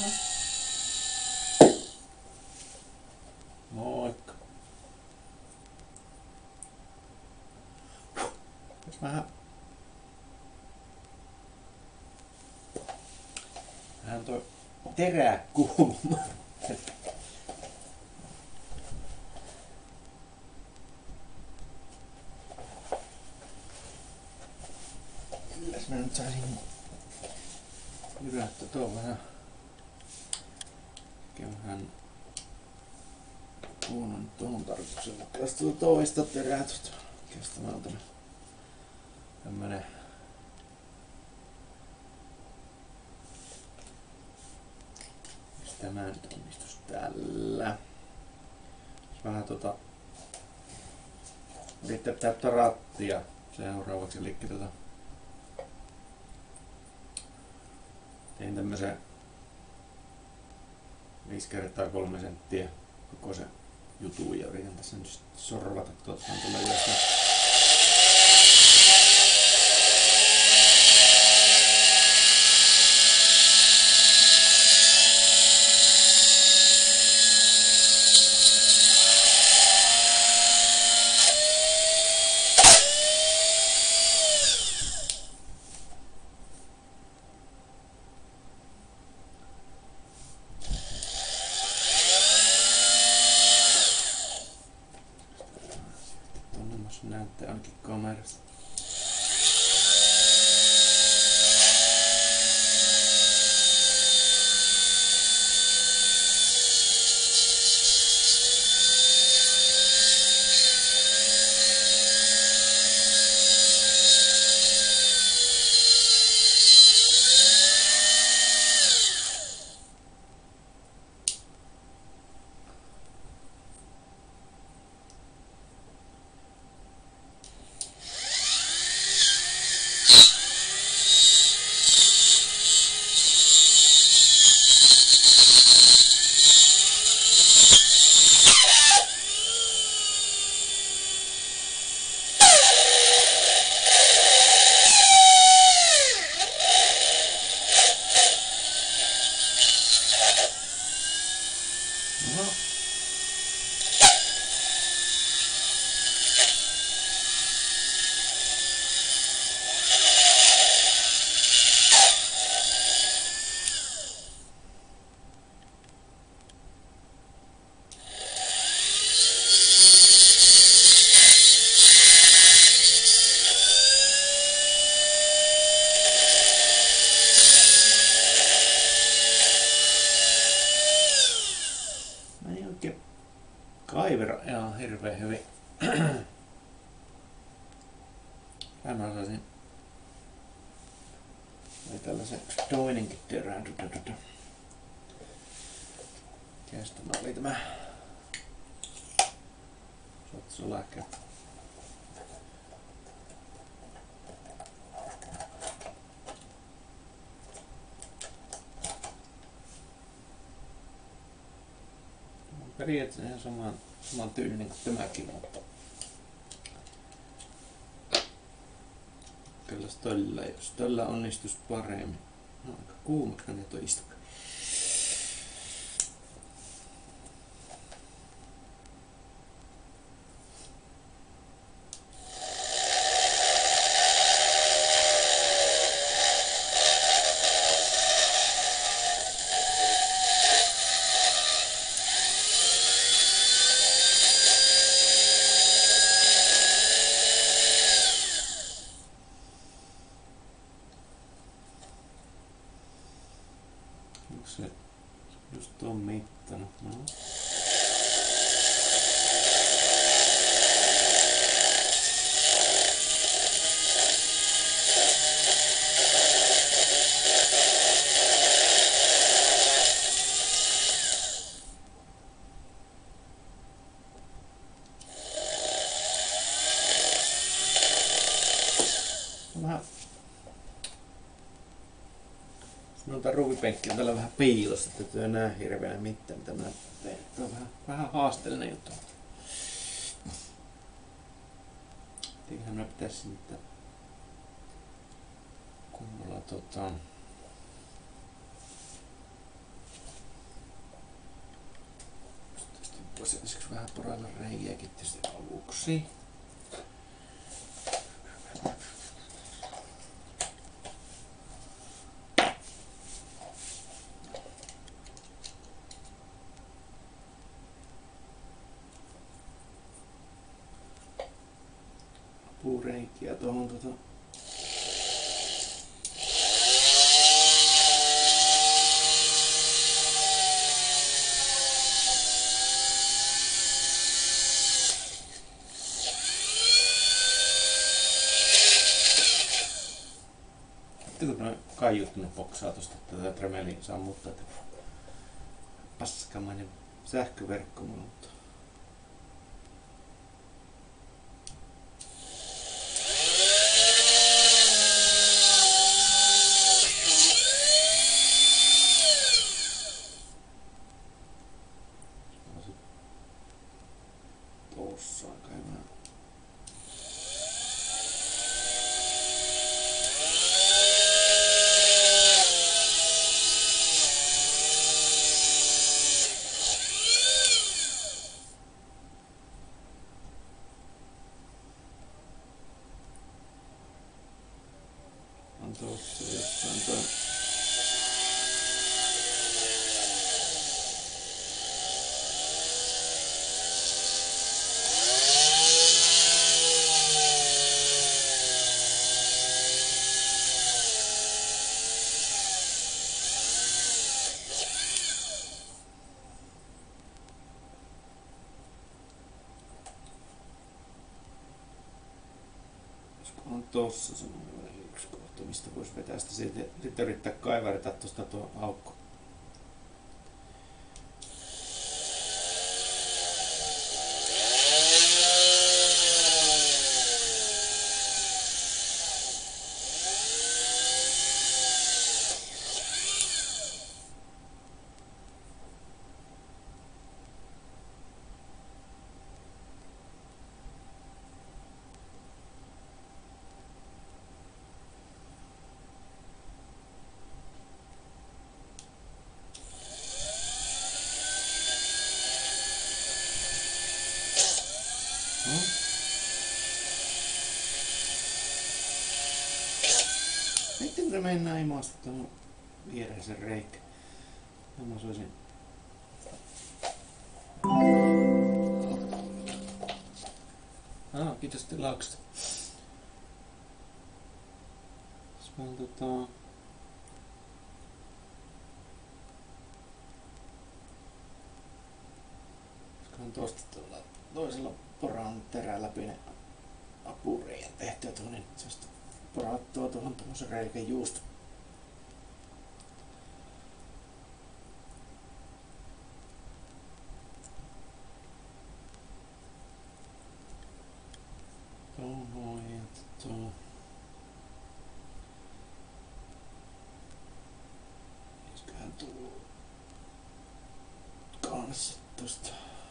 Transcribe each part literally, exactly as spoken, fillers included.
Moikka. Jos vähän... Vähän toi terää kuulumaan. Milläs mä nyt saisin jyrättä tuon vähän... Vähän huonon tuohon tarkoituksella. Jos tuota toista terää tuota kestämään tämä tämmönen tämä nyt onnistus tällä. Vähän tota yrittää täyttää rattia seuraavaksi, eli tota tein tämmösen viisi kertaa kolme senttiä koko se jutu ja yritän tässä nyt sorvata tuota tuolla ylös. Näyttää ainakin kamerasta. Kaivera ihan hirveän hyvin. Mä osaisin ei tällaisen toinenkin terään. Kestona oli tämä sotsolääkä. Periaatteessa ihan saman, saman tyylinen kuin tämäkin, mutta kyllä tällä, jos tällä onnistuisi paremmin. No, aika kuumaksi menee tuo istukka. Se just tuon mittana. No. Vähän noita ruuvipenkki on tällä vähän piilossa, että työ näe hirveän mitään mitä mä teen. Tämä on vähän, vähän haasteellinen juttu. Tietenhän mä pitäisi niitä kunnolla tota Voisi ensiksi vähän porailla reikiäkin tietysti aluksi. Puureikiä tuohon tota kun noin kaiuttunut poksaa tosta tätä tremeliin sammuttaa, että paskamainen sähköverkko mulla on. Tuossa on kai vähän. On tuossa jossain toi. On tossa semmoinen yksi kohta, mistä voisi vetää sitä sitten, sitten yrittää kaivarita tuosta tuo aukko. No. Sitten kun mennään imasta tuohon viereisen reikä. Ja mä soisin. Ah, kiitos tilauksesta. Jos mä tota... Olisikohan tosta tuolla toisella poran terän läpi ne apureijät tehtyä tuohon, niin se porattua tuohon tommosen reikän juusto. Tuohon ja tuohon. Olisikohan tullut kanssa tosta.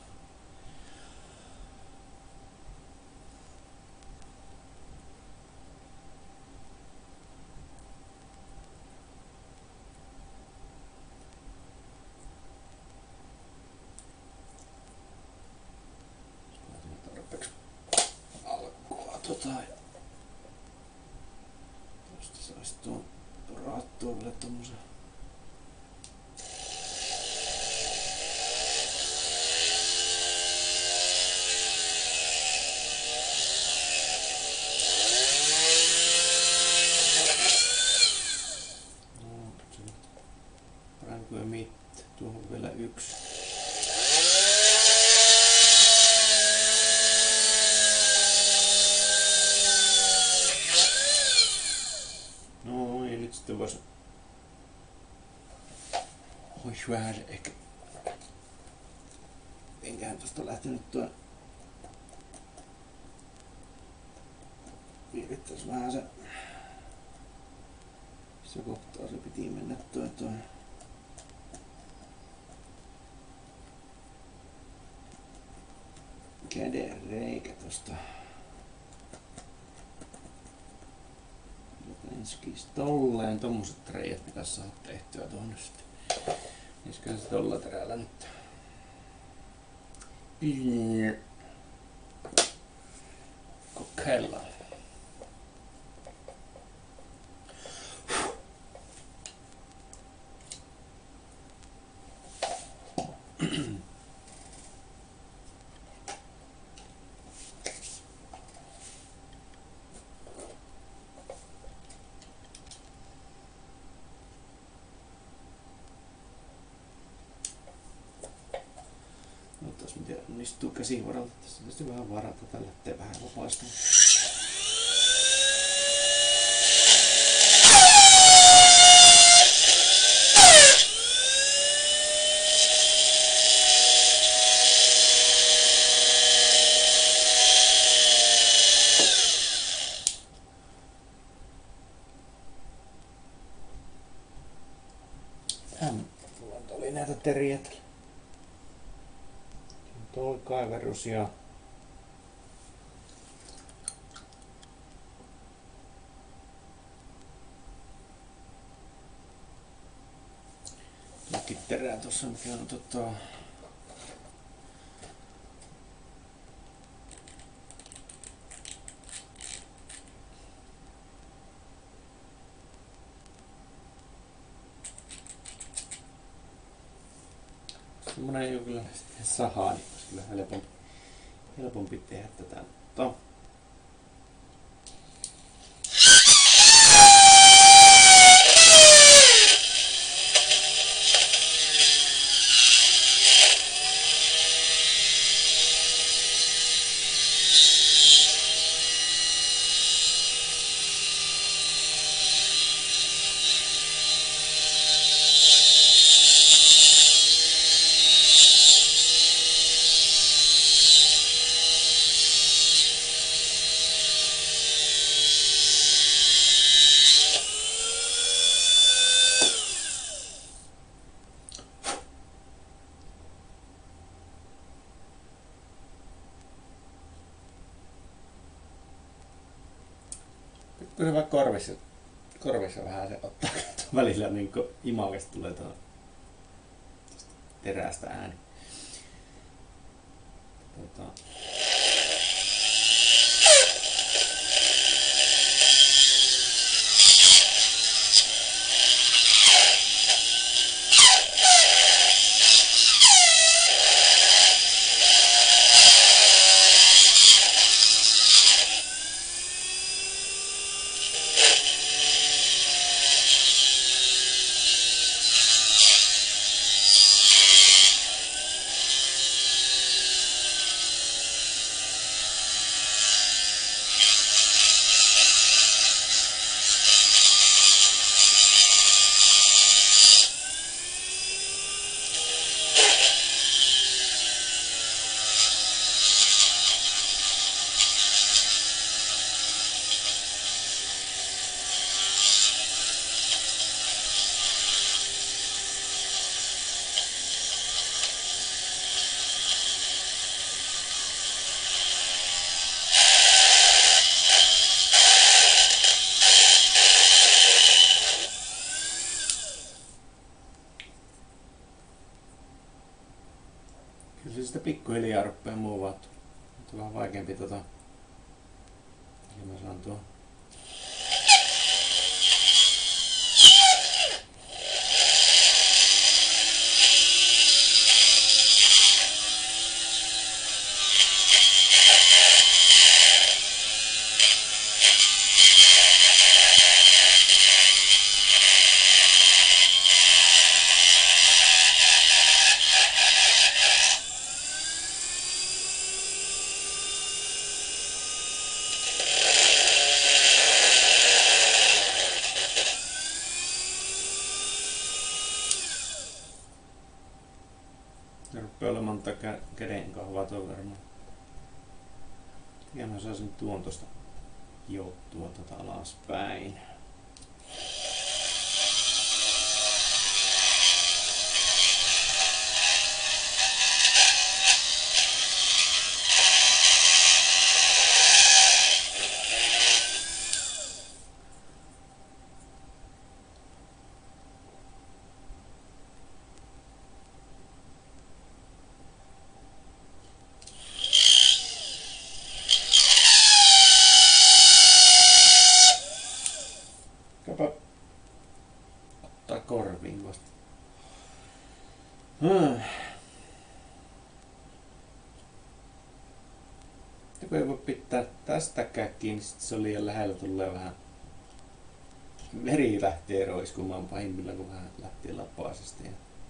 Tota, tosta saisi tuon porattua vielä tommosen. No, se nyt parempi kuin mitään. Tuohon vielä yksi. Sitten vois... Ois vähän se ehkä... Enköhän tosta lähtenyt tuo... Virittäis vähän se... Missä kohtaa se piti mennä tuo tuo... Käden reikä tosta... Enskis tolleen tommoset reijät pitäis saada tehtyä tuonne sitten. Enskään se tolla terällä nyt. Mm. Kokeillaan. Otas miten onnistuu käsivaralta. Tässä tietysti vähän varata tällä, ettei vähän vapaista. Mulla oli näitä teriä. Toi kaiverus ja jokin terää tossa, mikä on tota semmonen jokin saha, niin olisi kyllä helpompi, helpompi tehdä tätä. Mutta kyllä korvissa, korvissa vähän se ottaa välillä niin kuin imakesta tulee tuo terästä ääni. Tota. Kyllä se sitä pikkuhiljaa rupeaa muovautumaan. Nyt on vähän vaikeampi tota. Ja mä saan tuo. Ja rupeaa olemaan monta käden kahvaa tuo varmaan. Ja mä saisin tuon tosta hiottua tota alaspäin. Hmm. Joku ei voi pitää tästäkään kiinni, sit se on liian lähellä, tulee vähän veri lähtee roiskumaan pahimmillaan, kun vähän lähtee lapaasesta.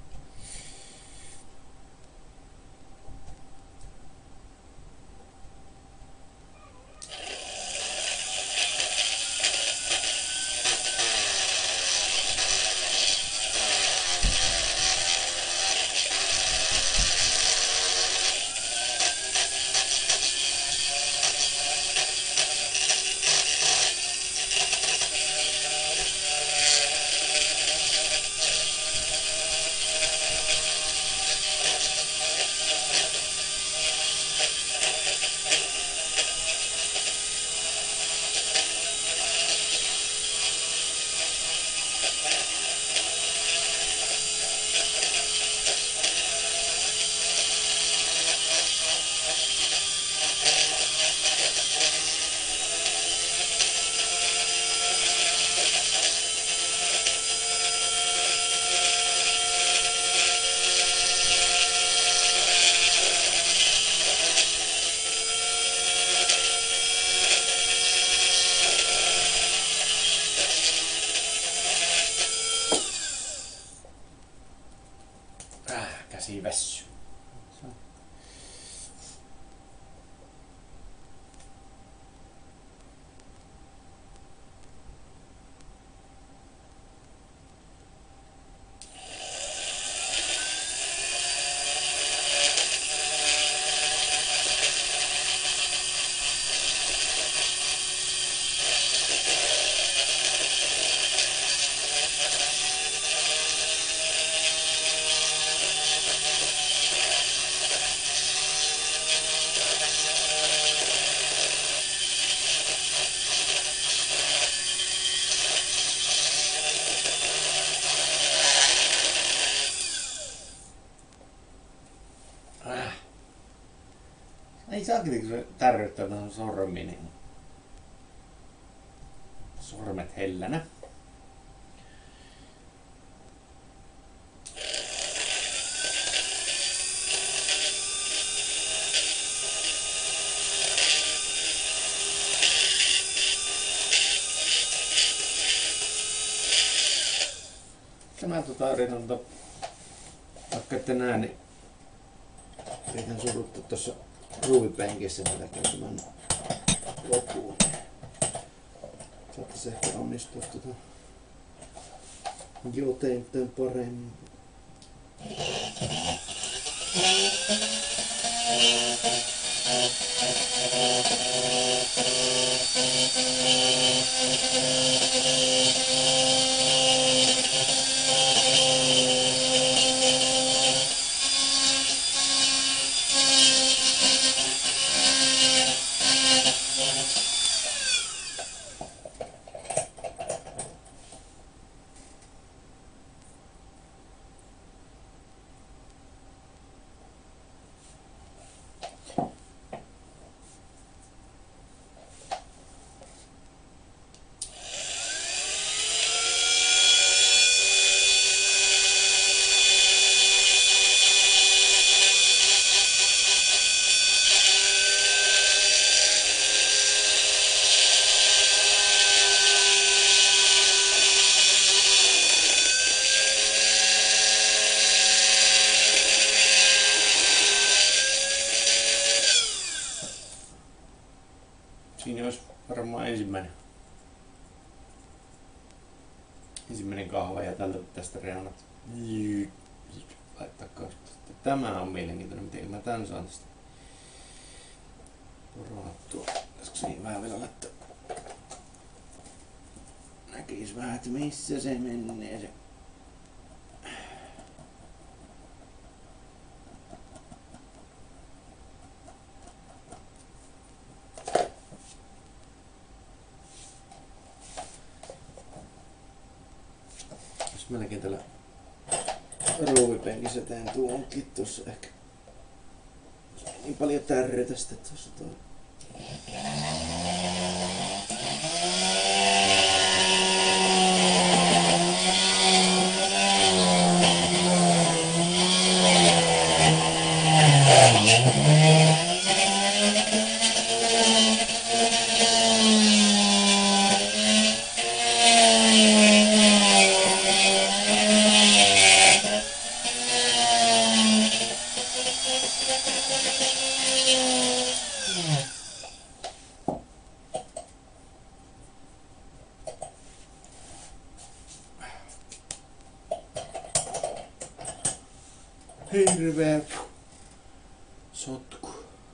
Käsi vässy. Ei saakeli, kun se tärryttää tuohon sormiin, niin sormet hellänä. Mä tota yritän, tota, vaikka ette näe, niin yritän suruttaa tuossa ruuvipenkissä tätä tämän loppuun. Saattaisi ehkä onnistua tuota jotenkin paremmin. Siinä olisi varmaan ensimmäinen, ensimmäinen kahva ja tältä tästä reunat laittaa kautta. Tämä on mielenkiintoinen, miten mä tän saan tästä porattua. Pitäisikö siinä vähän vielä laittaa? Näkis vähän, että missä se menee se. Melkein tällä ruuvipenkissä teen tuonkin tossa ehkä. Niin paljon tärreitä sitten tossa toi. hirveä sotku.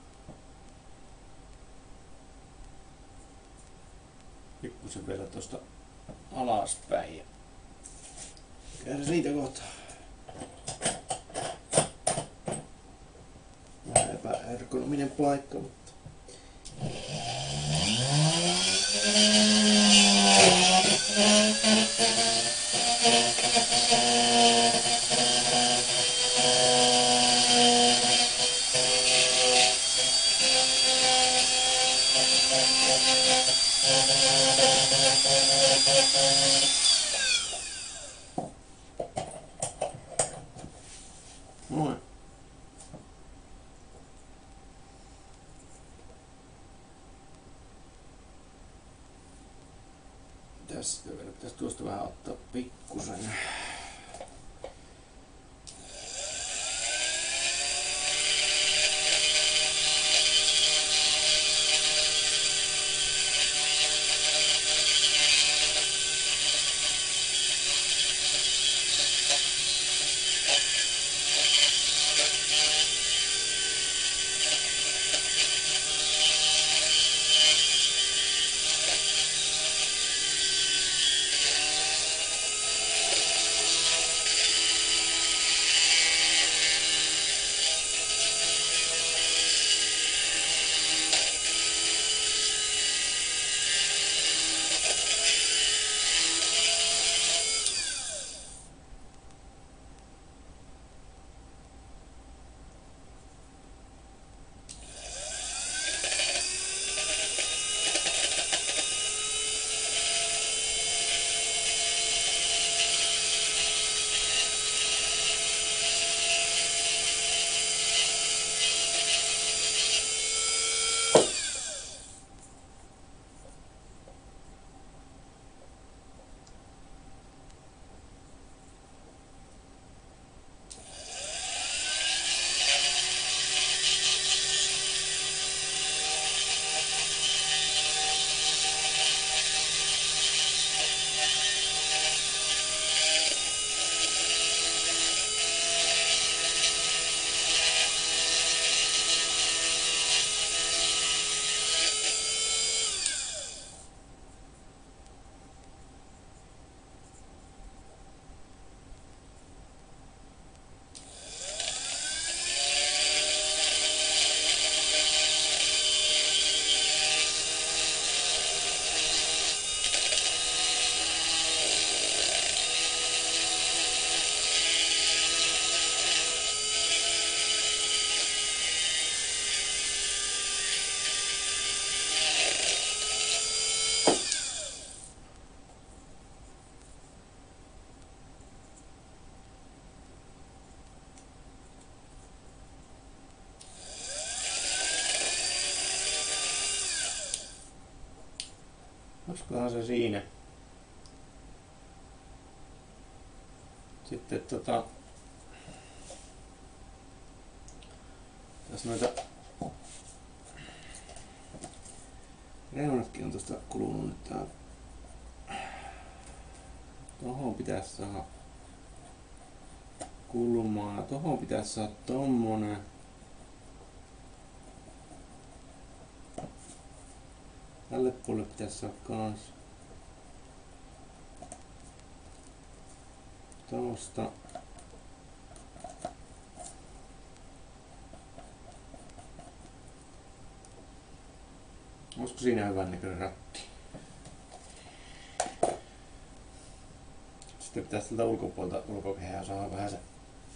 Pikkusen vielä tosta alaspäin ja käydään siitä kohtaa. Vähän epäergonominen paikka, mutta noin. Tästä vielä pitäisi tuosta vähän ottaa pikkusen. Olisikohan se siinä. Sitten tota... Tässä noita... Reunatkin on tosta kulunut nyt tää. Tohon pitäisi saada kulumaan. Tohon pitäisi saada tommonen. Tälle puolelle pitäisi saada kans tosta. Olisiko siinä hyvän näköinen ratti? Sitten pitäisi tältä ulkopuolelta ulkokehää saada vähän se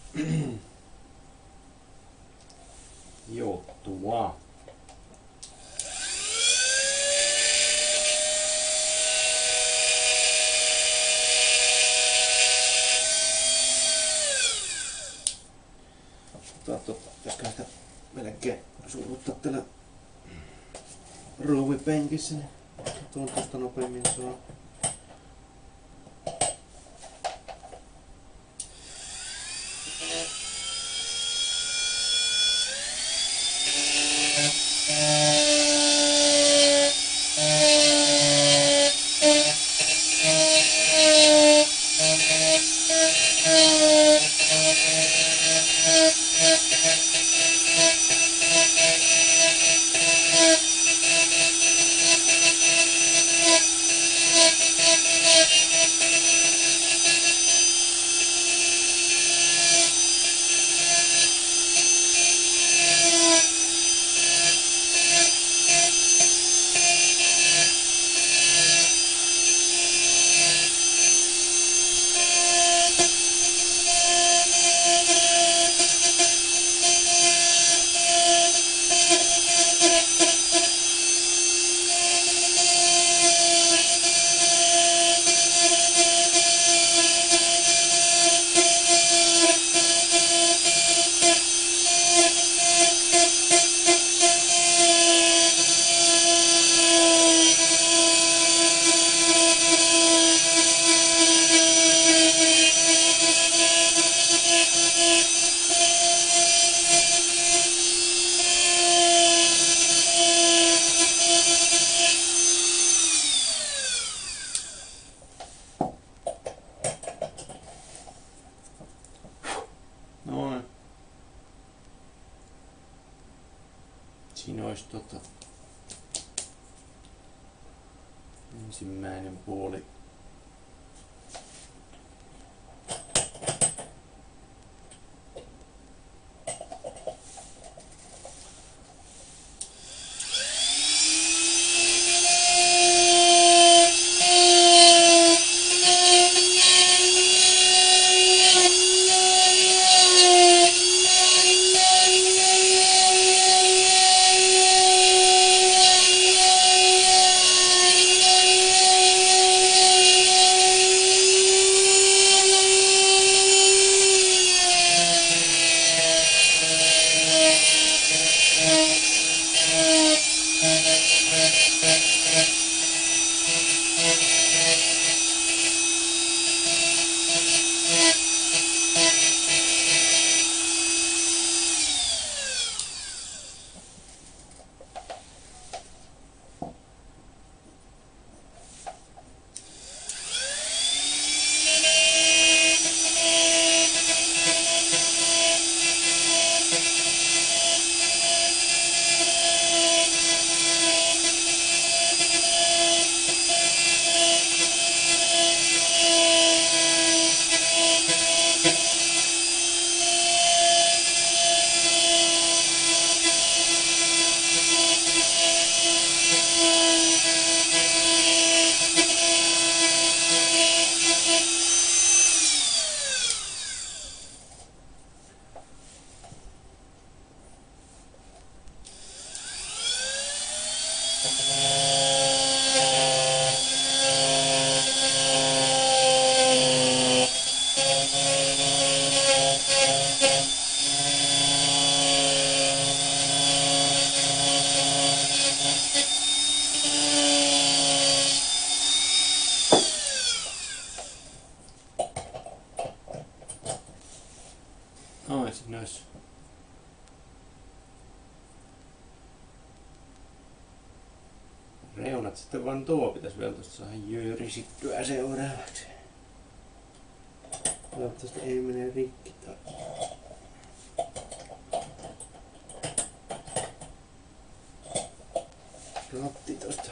joutua. Pitäisikö sitä melkein suruttaa tällä ruuvipenkissä, niin tuon tuosta nopeammin saa. Noin. Siinä olisi tota ensimmäinen puoli. Noin, siinä olisi reunat sitten vaan tuo pitäisi vielä tuosta saada jyyrisittyä seuraavaksi. Toivottavasti ei mene rikki toi. Rotti tosta.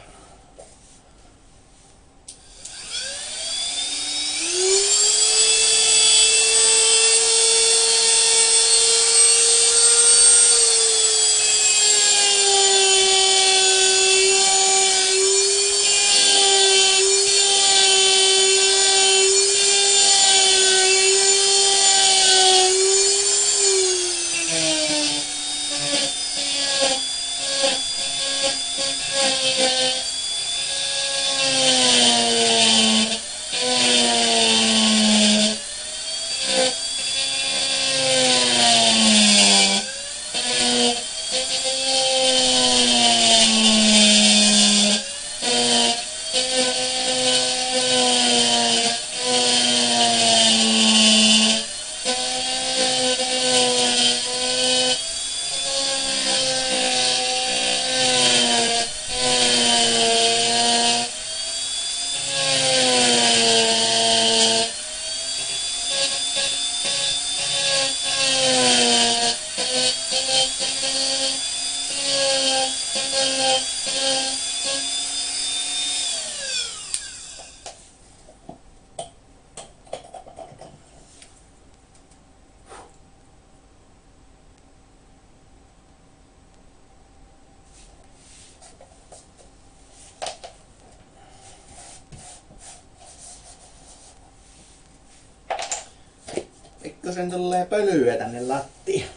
Pikkusen tulee pölyä tänne lattiaan.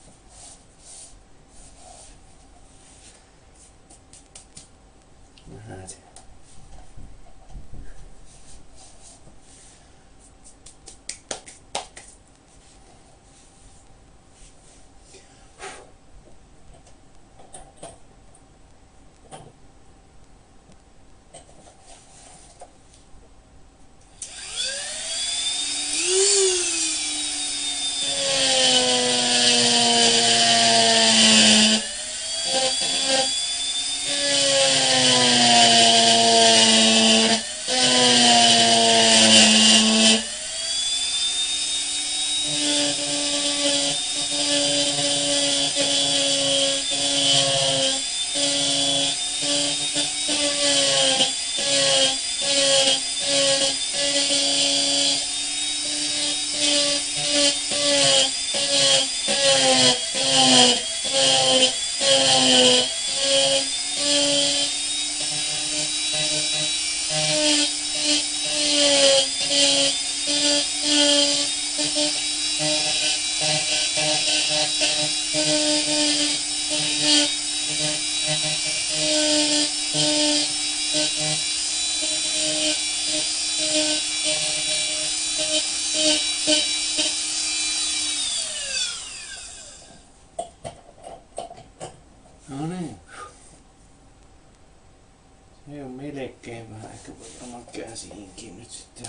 Vähän se. No niin. Se on melkein vähän, ehkä voi varmaan käsiinkin nyt sitten.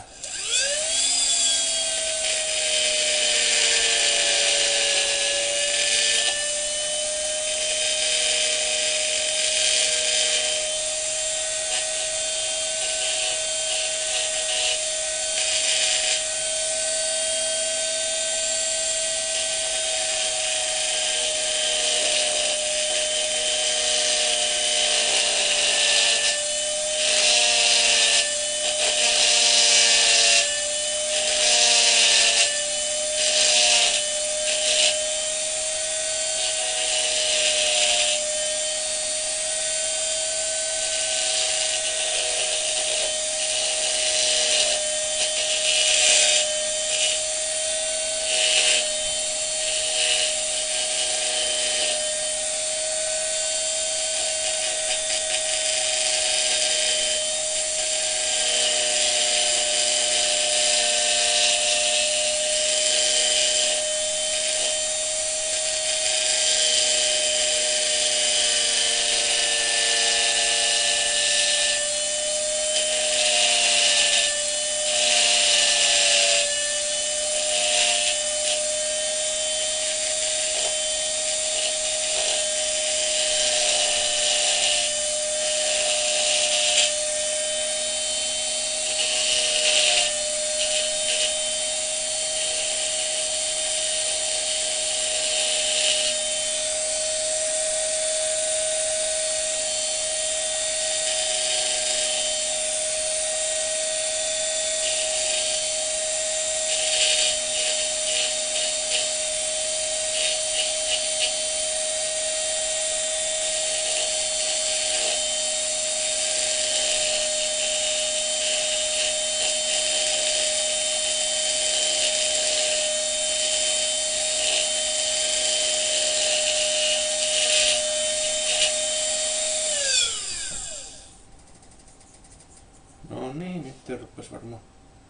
No niin, nyt rupes varmaan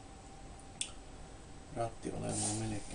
ratti olemaan melkein.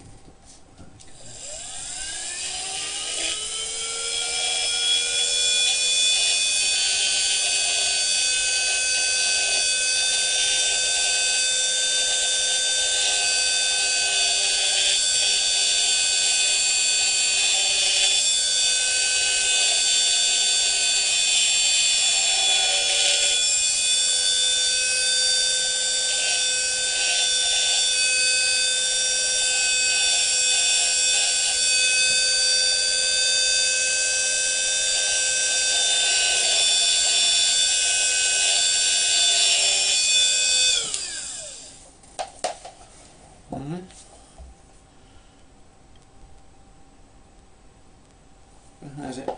näin se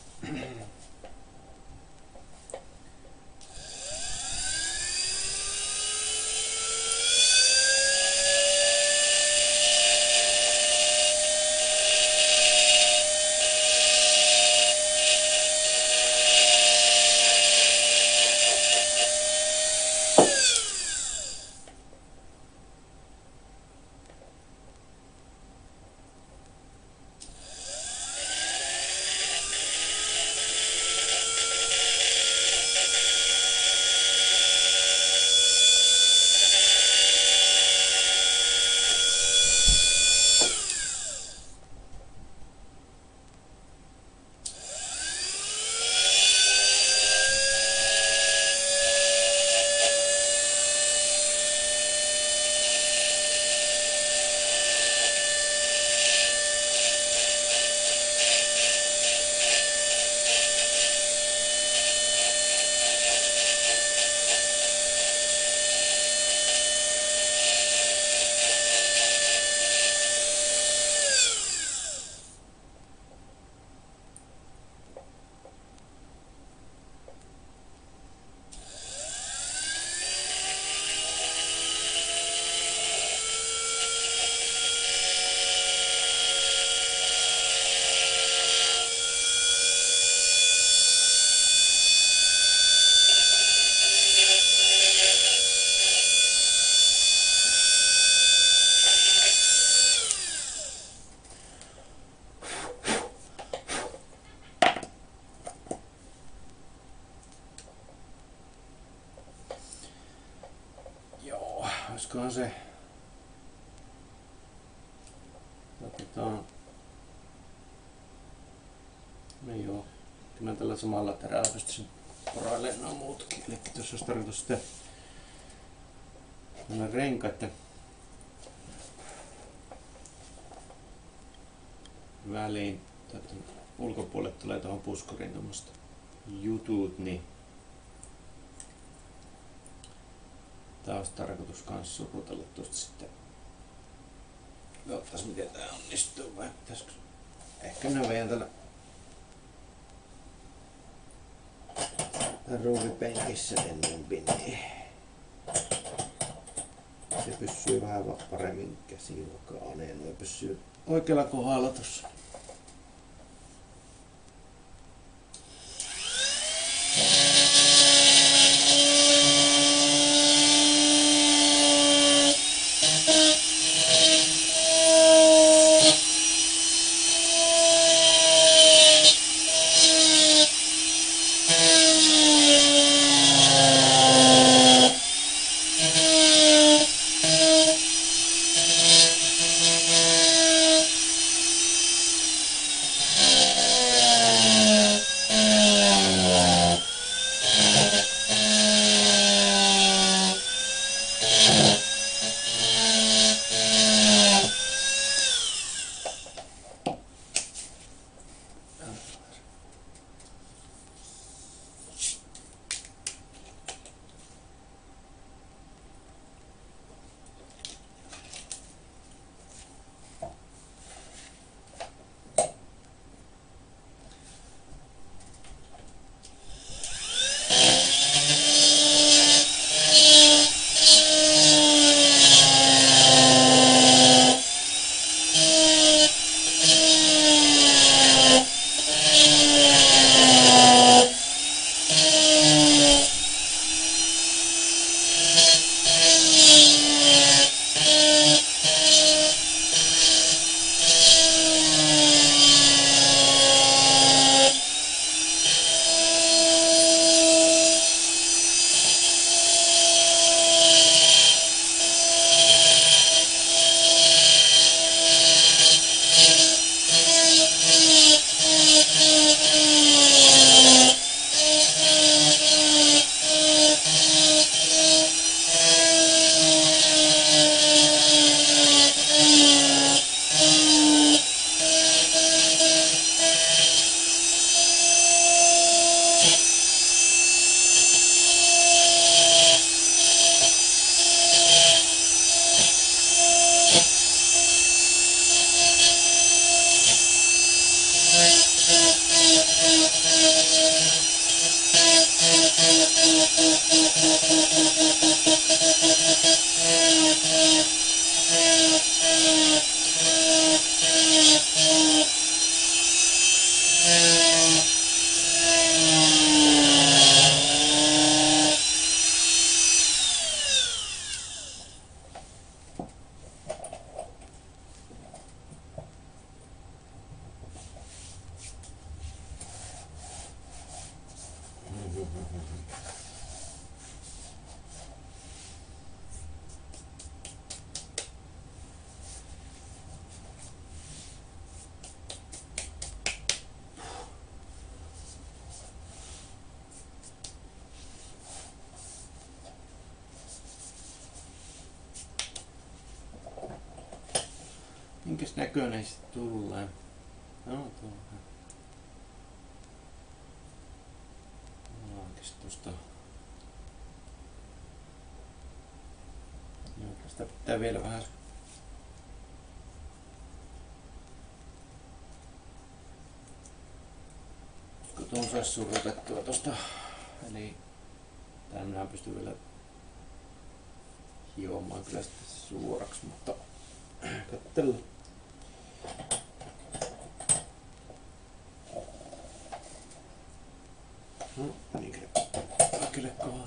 olisikohan se otetaan no joo kyllä tällä samalla terällä pystyisin porailemaan nuo muutkin eli tuossa olisi tarkoitus sitten tämmönen renkaiden väliin tätä ulkopuolelle tulee tuohon puskuriin tuommoista jutut niin tää olisi tarkoitus kans surutella tuosta sitten. Katsotaan miten tää onnistuu vai pitäisikö. Ehkä minä veidän tällä ruuvipenkissä ennempi niin se pysyy vähän paremmin käsiin vakaaneen. Noi pysyy oikealla kohdalla tossa. Minkäs näköinen se tulee? No tuohon. Laakis tosta. Sitä pitää vielä vähän kun tuon saisi surrotettua tosta. Eli tän minä pystyn vielä hiomaan kyllä sitten suoraksi, mutta katsellaan. No, niin kyllä. Kyllä kovaa.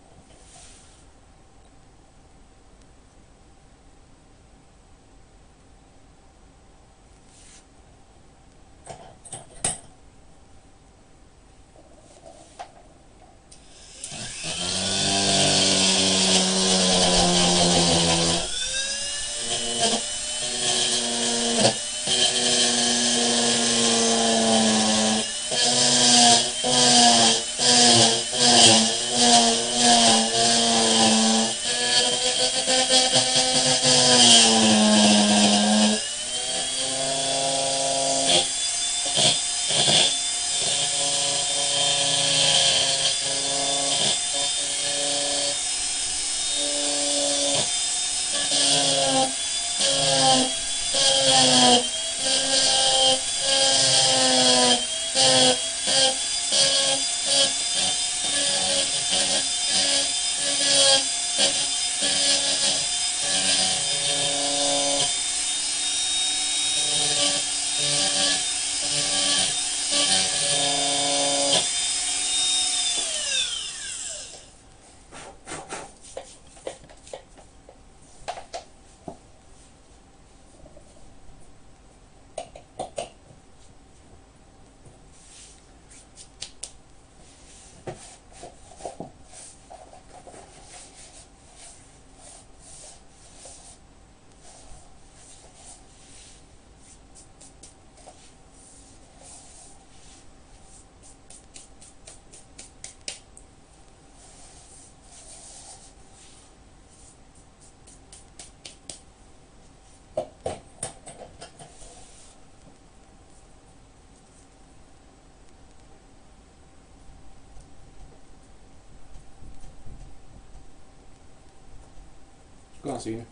Kuka siinä?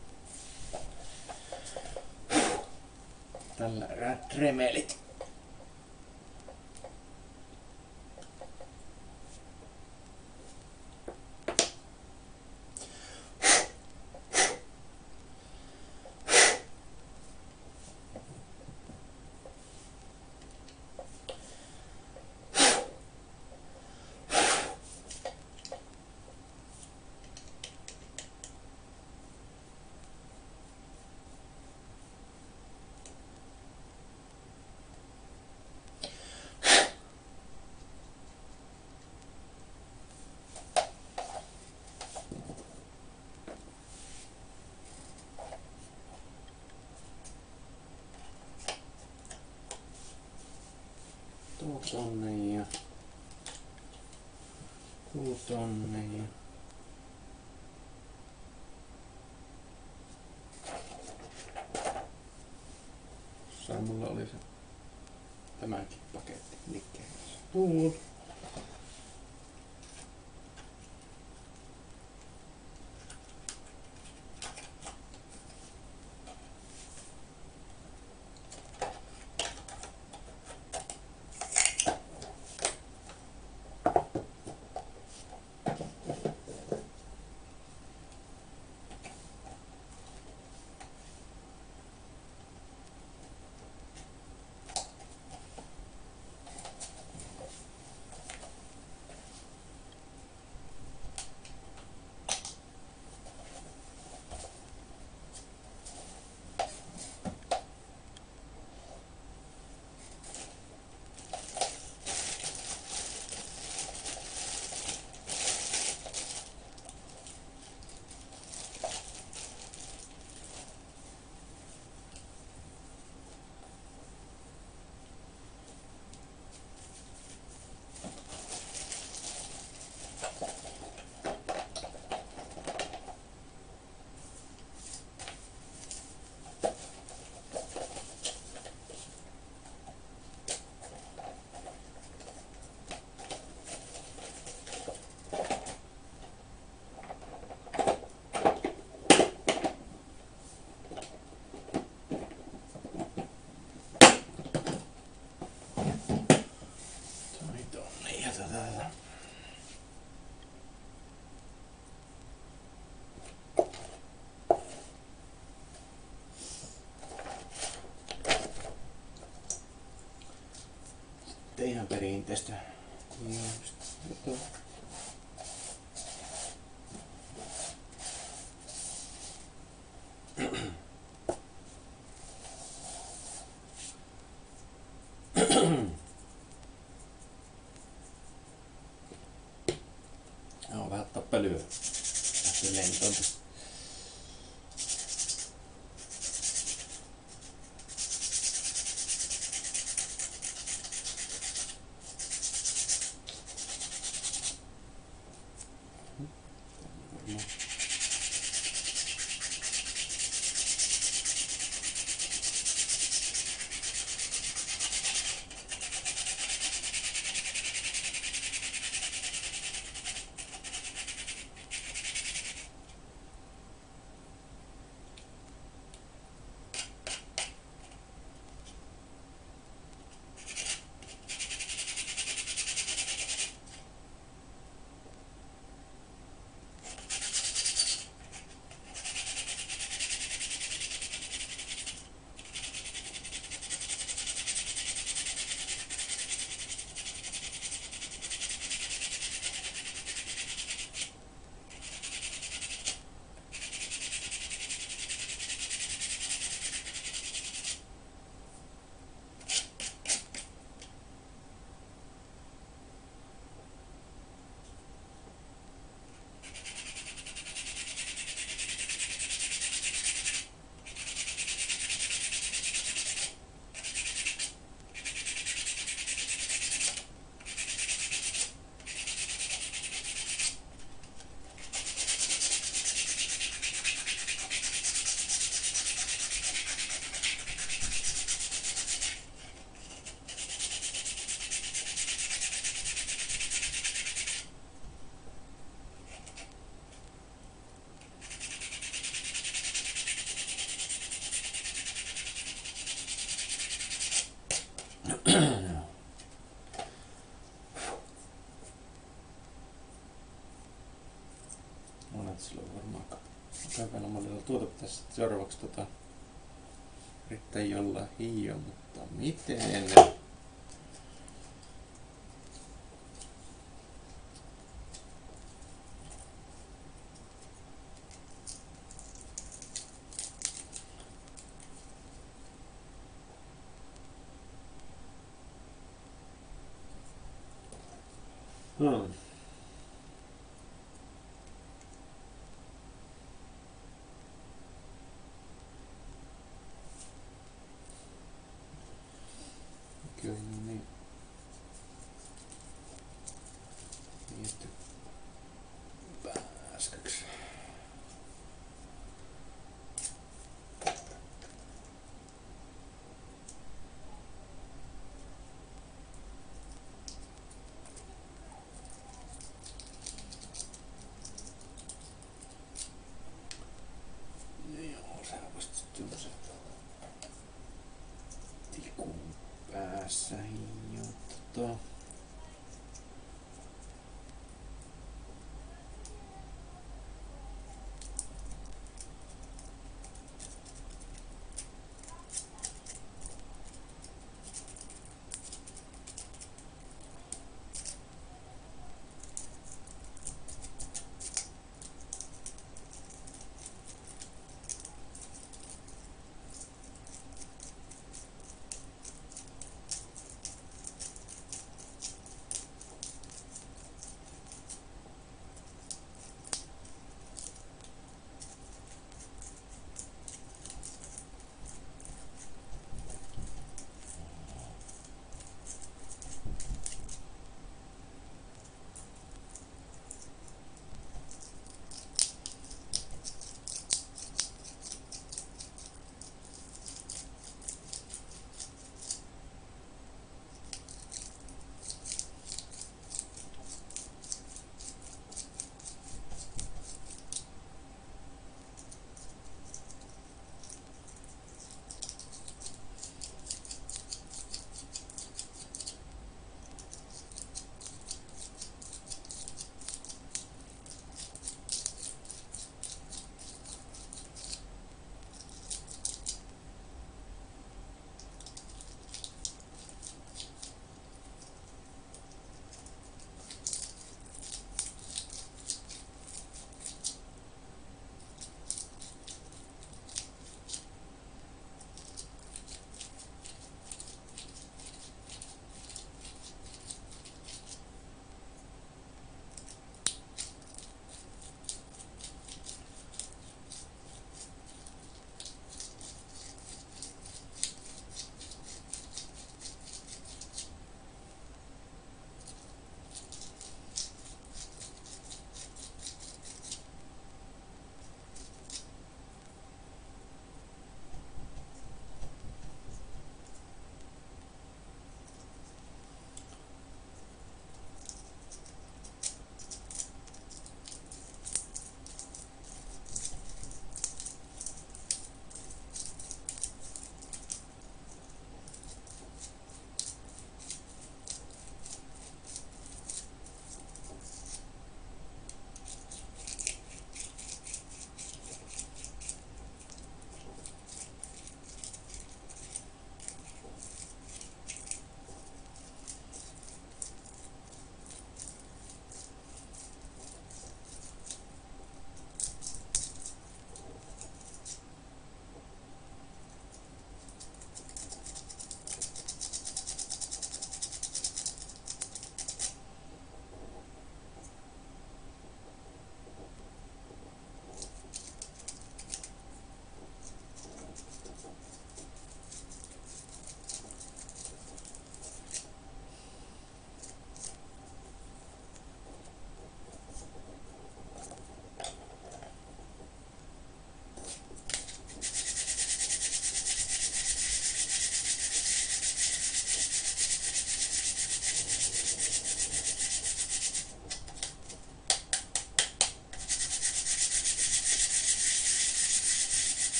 Tällä erää tremelit. Tuo tonne ja tuo tonne ja jossain mulla oli se tämäkin paketti liikkeessä. Tuo. sitten ihan perinteistä. Just, on vähän tappelyä. Lähti lentoon tästä. Sillä on varmaan käydään mallilla tuota pitäisi seuraavaksi tota yrittää jollain hioa, mutta miten? Hmm. Kyllä niin. Niistä pääskäksi. Joo, se on vasta tylsä. Tikun päässä hiottaa.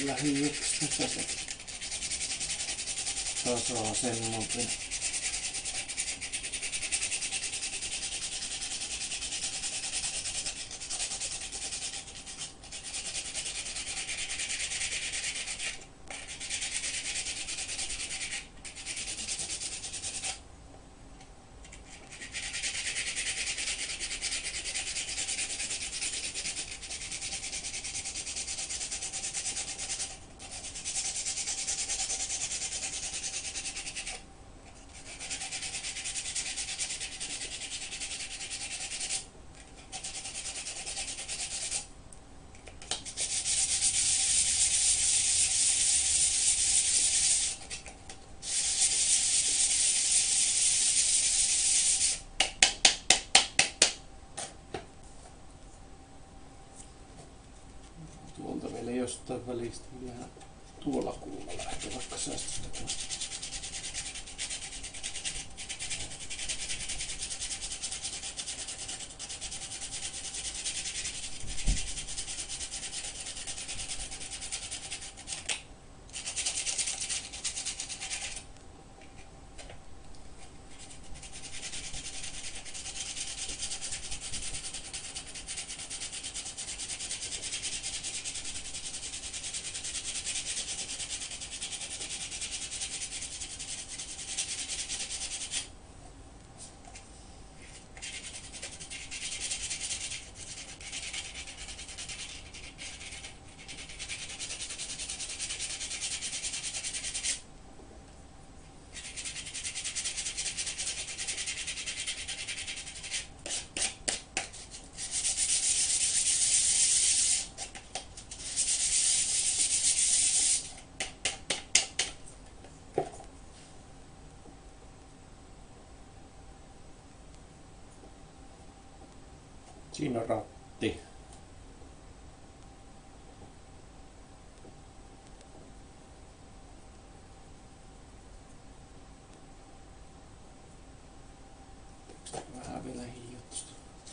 Paremmilla hiiutusta tästäkin. Tasoa semmoinen. Tuolta vielä jostain välistä vielä tuolla kulmalla ehkä vaikka säästöstäkään. Siinä on ratti. Vähän vielä hiiutusta.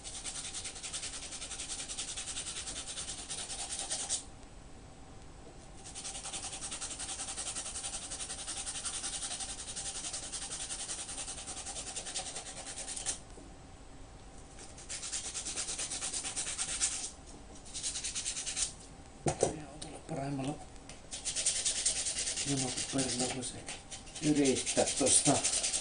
Paremmalla ilmapaperilla voisi yrittää tosta.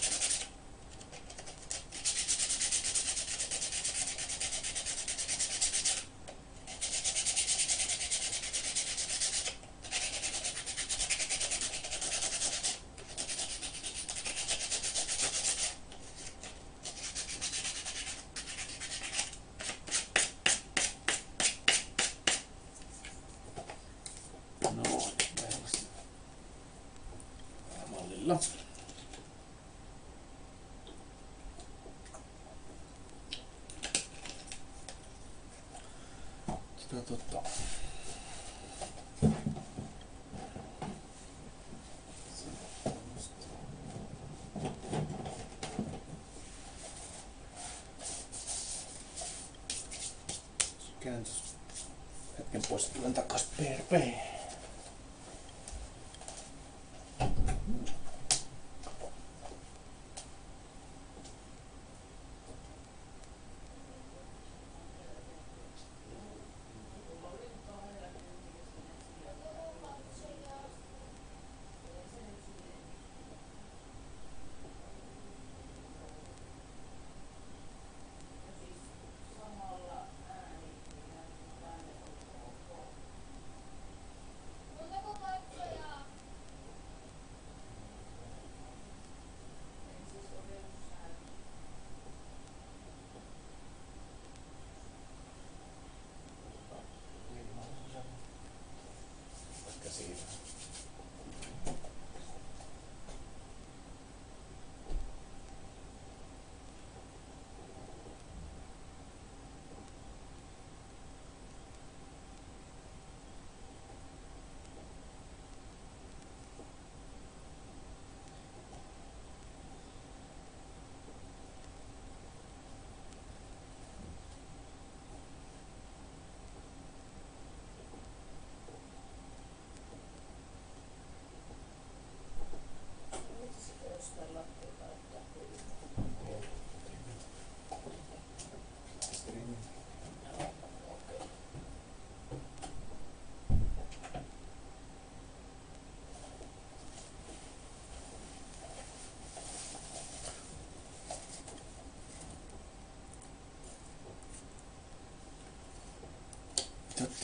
Mallilla. Sitä tota. Kääntys hetken pois, tulen takas P R P.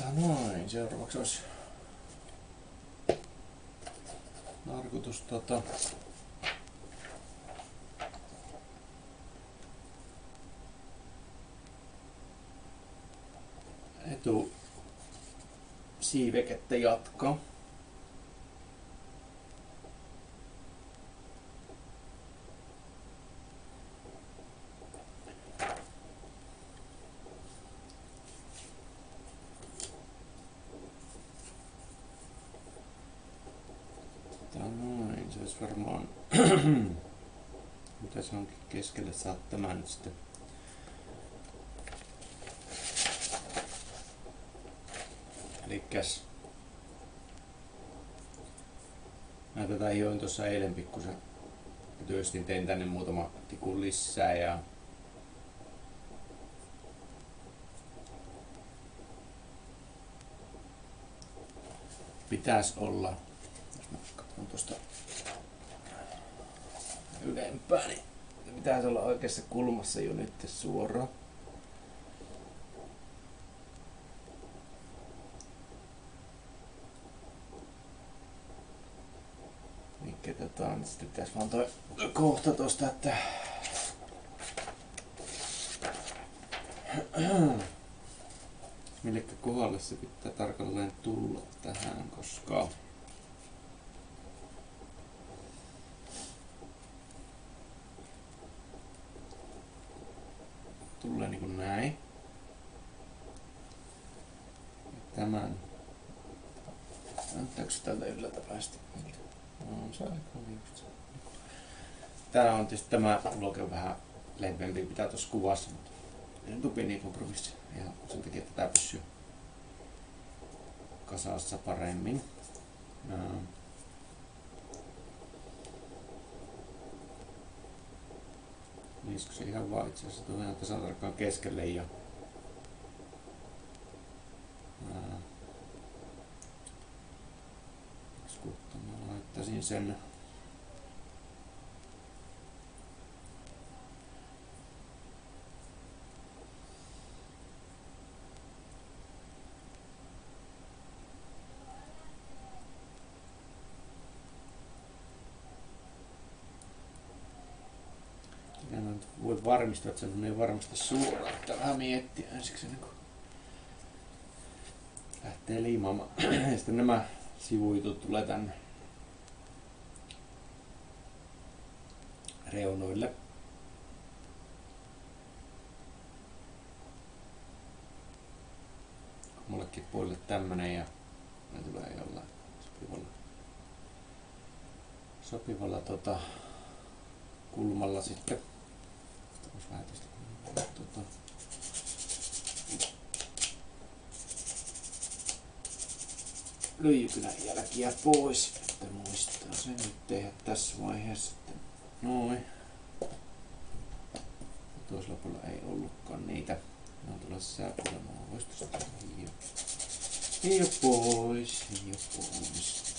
noin, seuraavaksi olisi tarkoitus tota etu siivekettä jatkaa. Noin, se olisi varmaan mitä se onkin keskelle, saat tämän nyt sitten elikkäs mä tätä hioin tuossa eilen pikkusen työstin, tein tänne muutama tikun lisää ja pitäisi olla, jos mä katson tuosta ylempää, niin pitäisi olla oikeassa kulmassa jo nyt suoraan. Niin ketään, sitten pitäisi vaan toi kohta tosta, että millekä kohdalle se pitää tarkalleen tulla tähän, koska tulee niin kuin näin. Ja tämän näyttääkö se tältä ylhäältä päästä? No, se oli just se. Täällä on tietysti tämä uloke vähän leveämpi, pitää tuossa kuvassa, mutta en tupi niin kompromissi. Ja sen takia, että tää pysyy kasassa paremmin. No. Niiskö se ihan vaan itse asiassa tulee tasan tarkkaan keskelle ja mä laittaisin sen voi varmistaa, että se ei varmasti suoraan. Pitää vähän miettiä ensiksi ennen kuin lähtee liimaamaan. Ja sitten nämä sivujutut tulee tänne reunoille. Mollekin puolille tämmönen ja ne tulee jollain sopivalla, sopivalla tota, kulmalla sitten. Vähän tästä, tuota, lyijykynän jälkiä pois, että muistaa sen nyt tehdä tässä vaiheessa sitten. Noin. Toisella puolella ei ollutkaan niitä. Ne on tuolla sisäpuolella. Voisi tuosta hio. Hio pois, hio pois.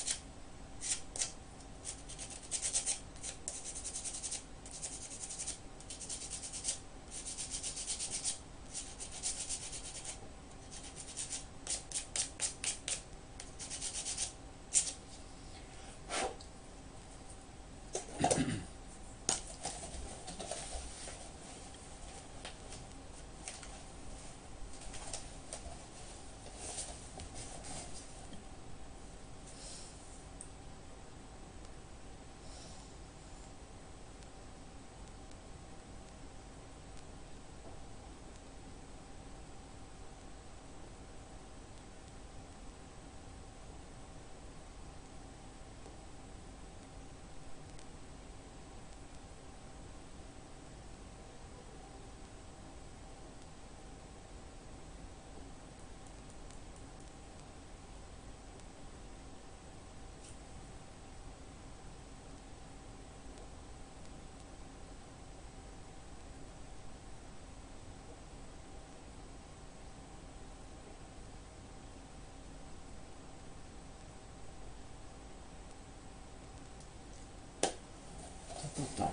Tota.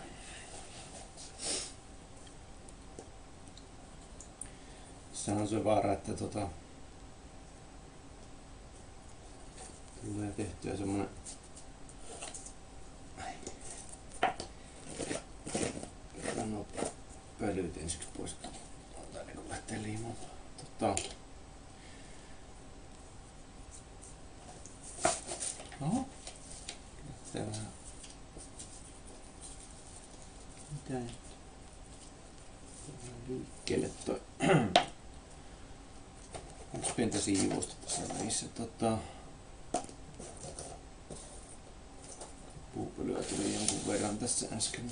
Se on se vaara, että tota, tulee tehtyä semmonen no pölyt ensiksi pois. Ota niin kun lähtee liimaan. Tota. Oho. Lähtee vähän. Mitä nyt? Liikkeelle toi. Onks pientä siivousta tässä välissä? Tota. Puupölyä tuli jonkun verran tässä äsken.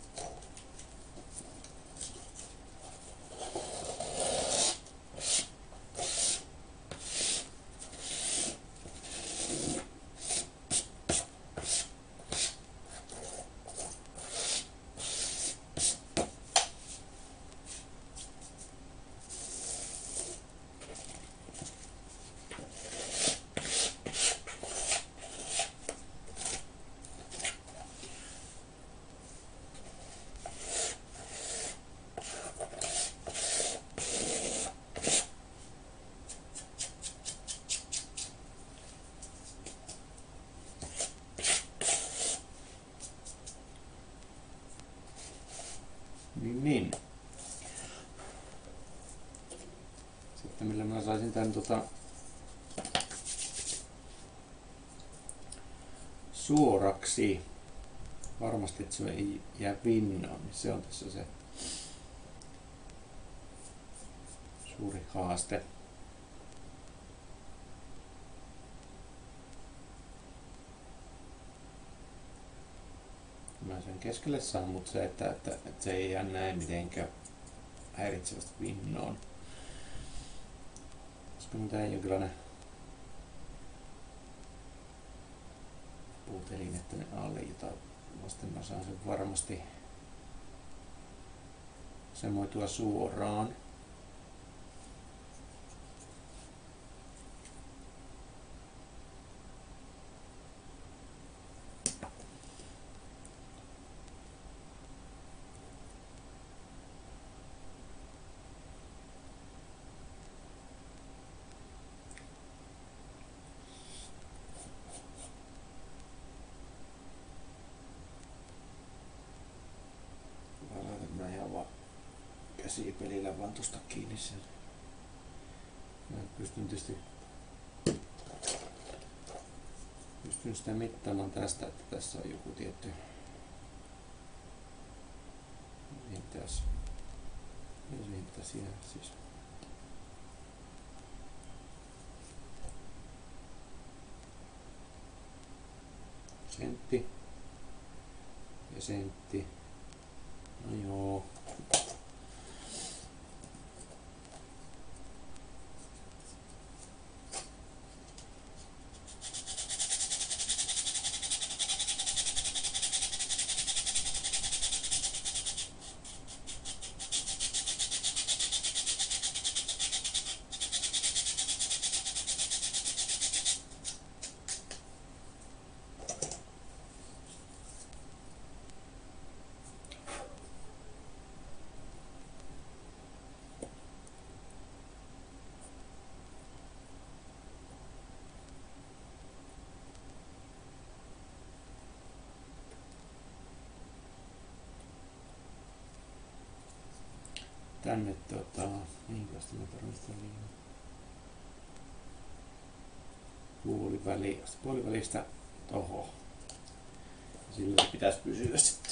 Niin. Sitten millä mä saisin tän tota suoraksi. Varmasti, että se ei jää pinnaan, niin se on tässä se suuri haaste. Mä sen keskelle saan, mutta se, että, että, että se ei jää näin mitenkään häiritsevästi vinnoon. Koska nyt ei jonkinlainen puuteline tänne alle, jota vasten mä saan sen varmasti semmoitua suoraan. Käsipelillä vaan tuosta kiinni sen. Mä pystyn tietysti pystyn sitä mittaamaan tästä, että tässä on joku tietty mitäs mitäs siellä siis sentti ja sentti. No joo. Tänne tota, minkästä mä tarvitsen liian puoliväli, puolivälistä toho. Sillä se pitäisi pysyä sitten.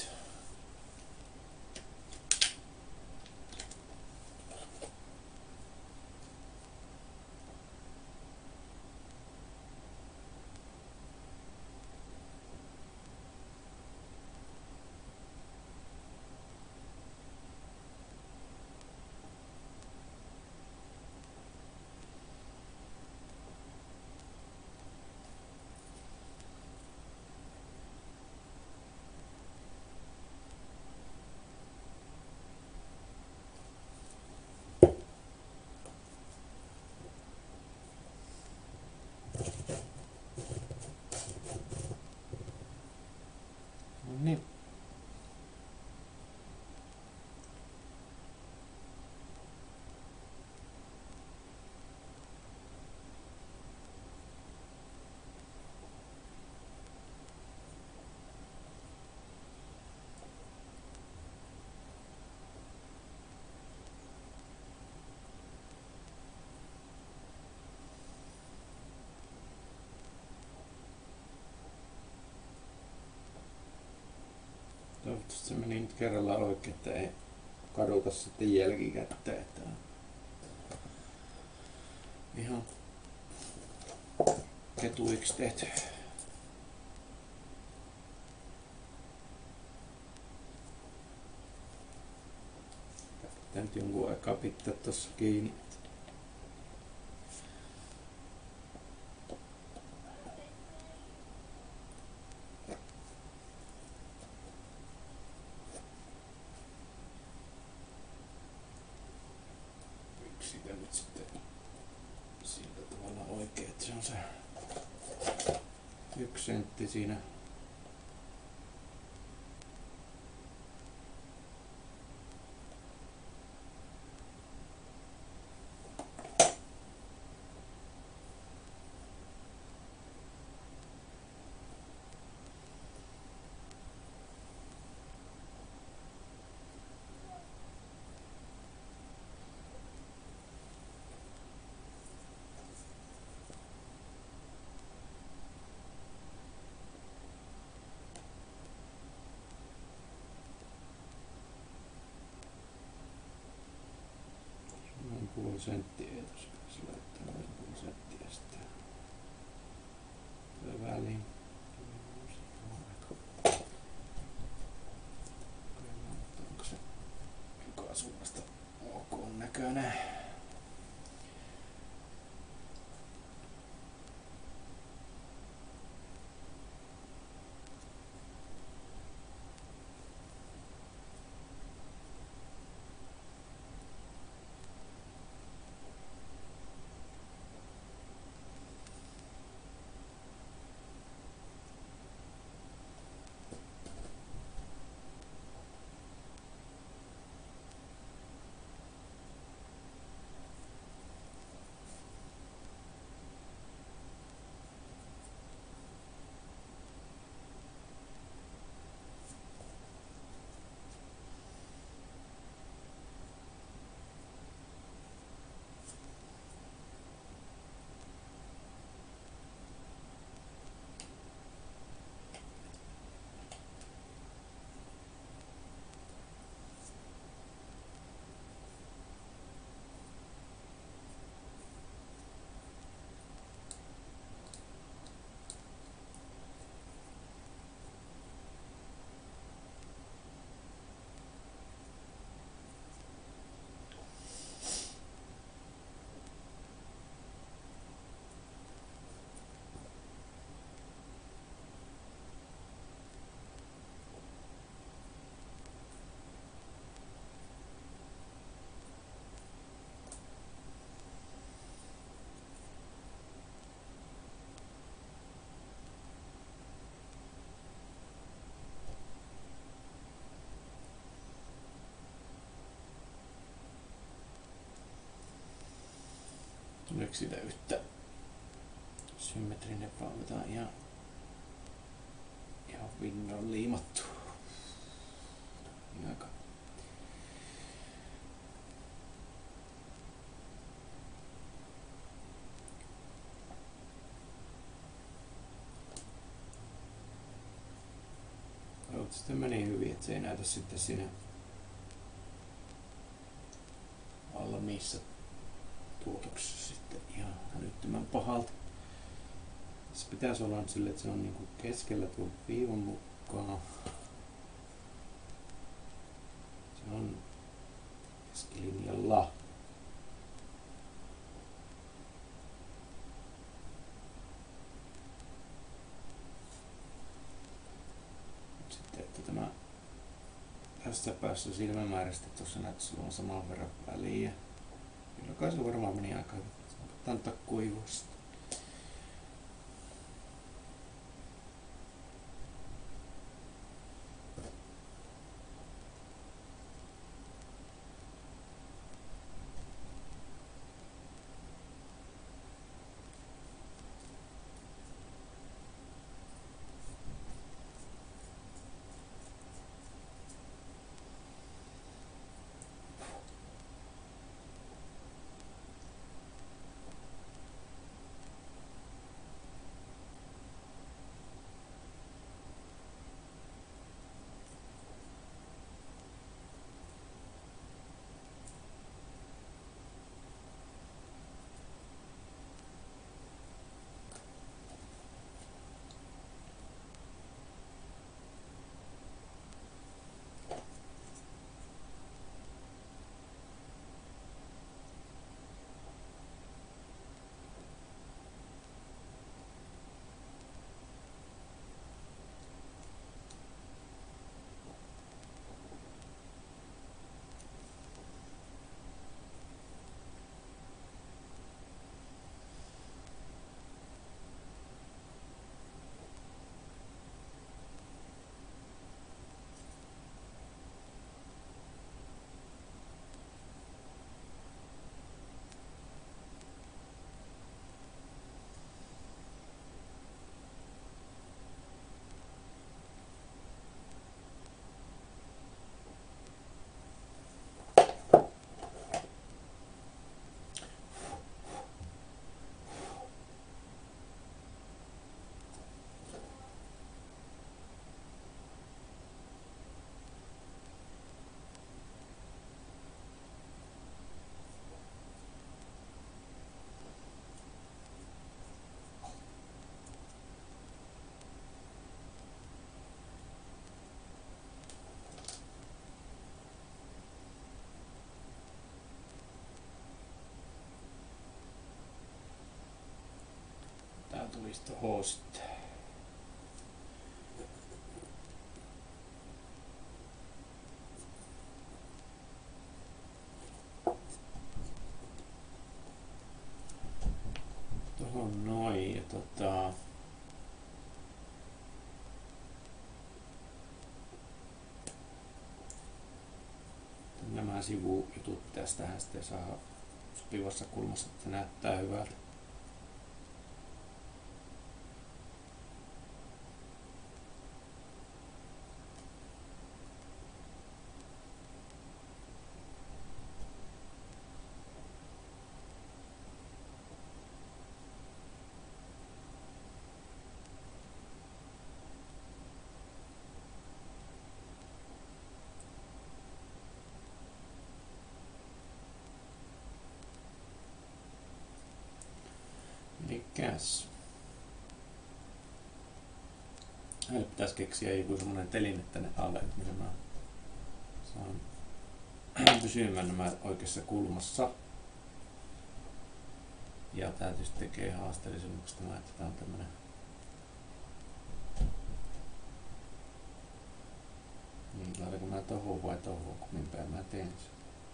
Toivottavasti se meni nyt kerralla oikein, että ei kaduta sitten jälkikäteen. Että ihan ketuiksi tehty. Pitää nyt jonkun aikaa pitää tossa kiinni. Sitä nyt sitten sillä tavalla oikein, että se on se yksi sentti siinä. Puoli senttiä ei tossa pitäisi laittaa noin puoli senttiä sitten väliin. Onko se joka suunnasta ok näköinen? Tuleeko siitä yhtä symmetrinen, vaan otetaan ihan, ihan vinnon liimattu. Aika. Sitten meni hyvin, että se ei näytä sitten siinä valmiissa tuotoksessa sitten ihan älyttömän pahalta. Se pitäisi olla nyt silleen, että se on niinku keskellä tuon viivan mukaan. Se on keskilinjalla. Sitten, että tämä tässä päässä silmämääräisesti tuossa näyttäisi olevan saman verran väliä. Kyllä kai se varmaan meni aika hyvin. Antaa kuivua sitä. tulisi tohon sitten. Tohon noin ja tota... Nämä sivujutut tästähän sitten saa sopivassa kulmassa, että se näyttää hyvältä. Elikkäs. Hänelle pitäisi keksiä joku semmonen teline tänne alle, että miten mä saan pysymään nämä oikeassa kulmassa. Ja tää tietysti tekee haasteellisemmaksi tämä, että tää on tämmönen niin, laitanko mä tohon vai tohon, kummin päin mä teen sen.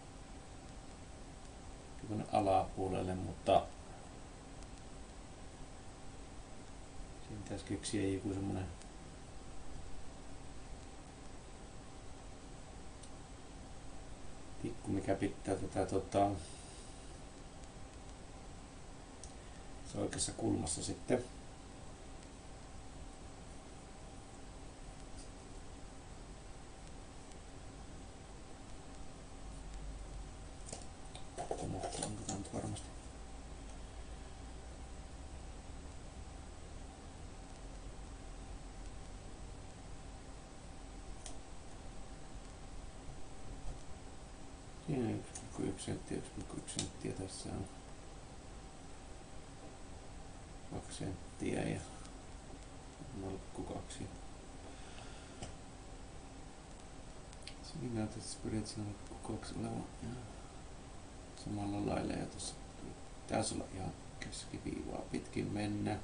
Tuonne alapuolelle, mutta siinä pitäisi keksiä joku semmonen tikku, mikä pitää tätä tota se oikeassa kulmassa sitten. Mutta onko tämä nyt varmasti? Siinä yksi pilkku yksi senttiä, yksi pilkku yksi senttiä tässä on kaksi senttiä ja nolla pilkku kaksi. Siinä näyttäisi periaatteessa nolla pilkku kaksi olevan samalla lailla ja tuossa pitäisi olla ihan keskiviivaa pitkin mennä.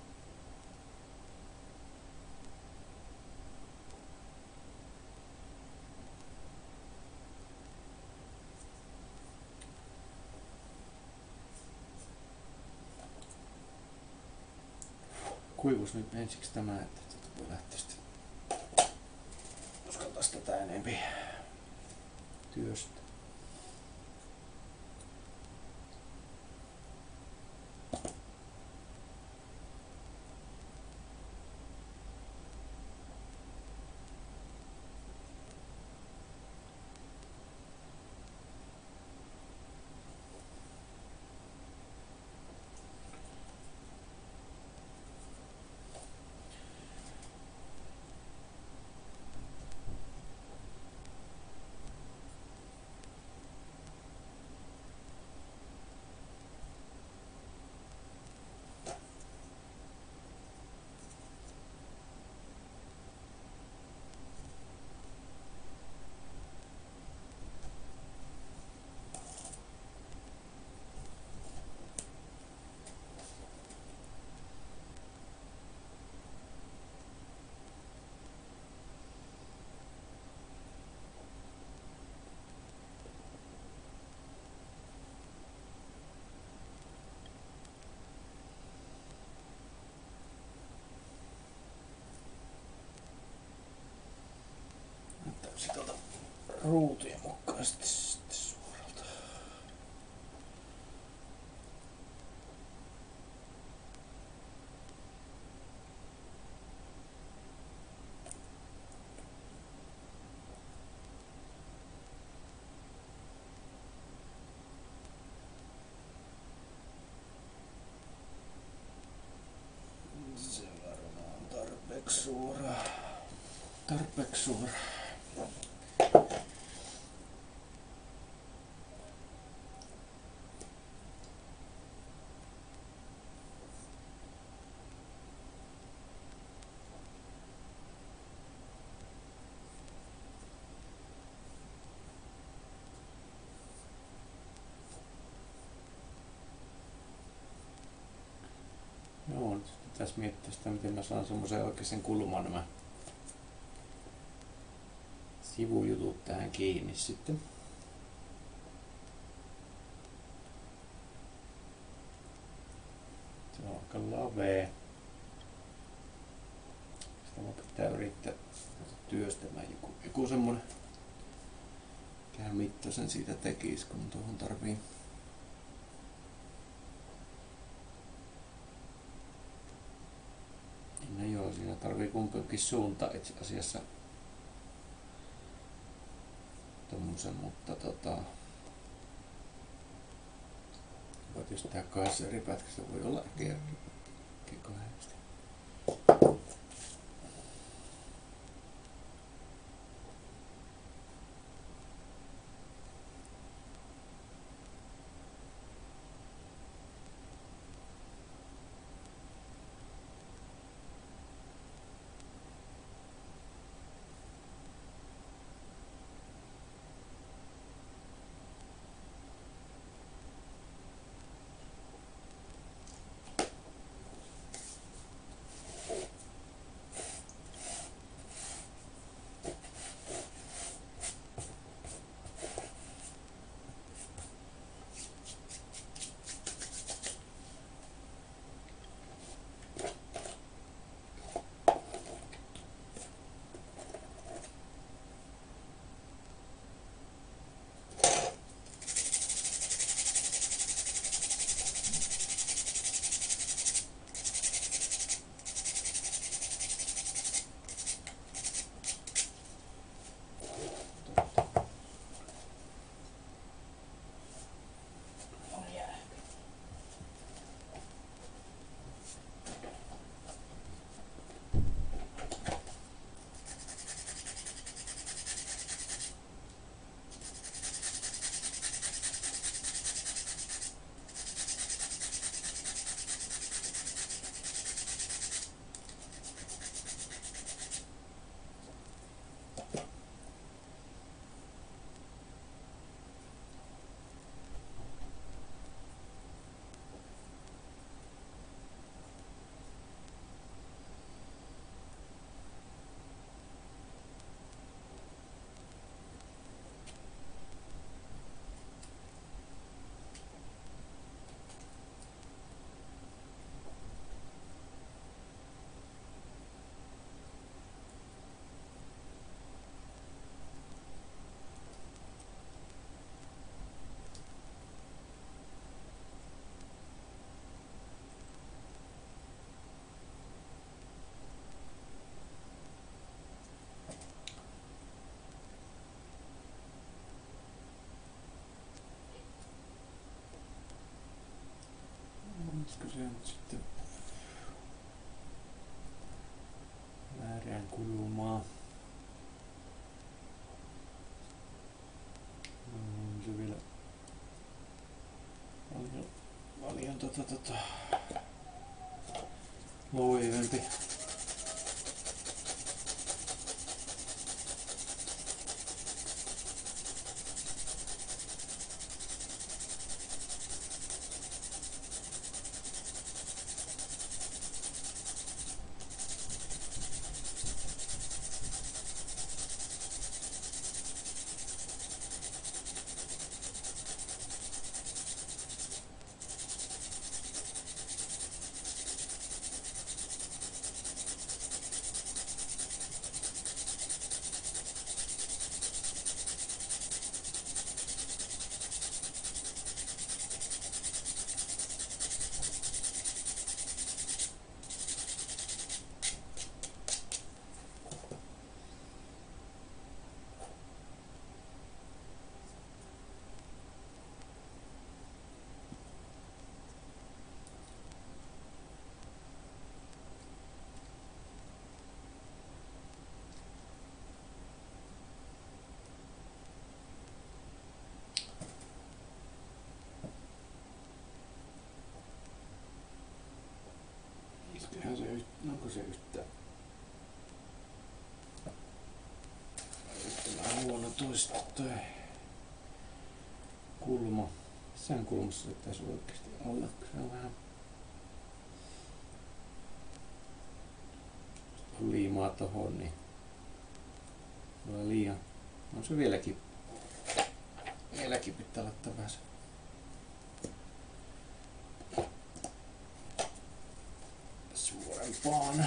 Kuivus nyt ensiksi tämä, että voi lähteä sitten uskaltaa tätä enempi työstä. Näyttääkö tuolta ruutujen mukaan sitten, sitten suoralta? Se varmaan on tarpeeksi suora. Tarpeeksi suora. Joo, nyt pitäisi miettiä sitä, miten mä saan semmoisen oikeisen kulman nämä sivujutut tähän kiinni sitten. Se on aika lavea. Sitä mun pitää yrittää työstämään joku, joku semmonen, mikä mittaisen siitä tekis, kun tuohon tarvii. No joo, siinä tarvii kumpikin suunta itse asiassa tommosen, mutta tota... Voit jos tehdä kahdessa eri pätkässä, voi olla ehkä kahdesti. Olisiko se nyt sitten väärään kulmaa? On se vielä paljon, paljon tota, tota, loivempi. Iskehän se yht, onko se yhtä? Yhtä vähän huono toista toi kulma. Sen kulmassa se pitäisi oikeasti olla, kun se on vähän kun liimaa tohon, niin tulee liian. On se vieläkin. Vieläkin pitää laittaa vähän se suurempaan.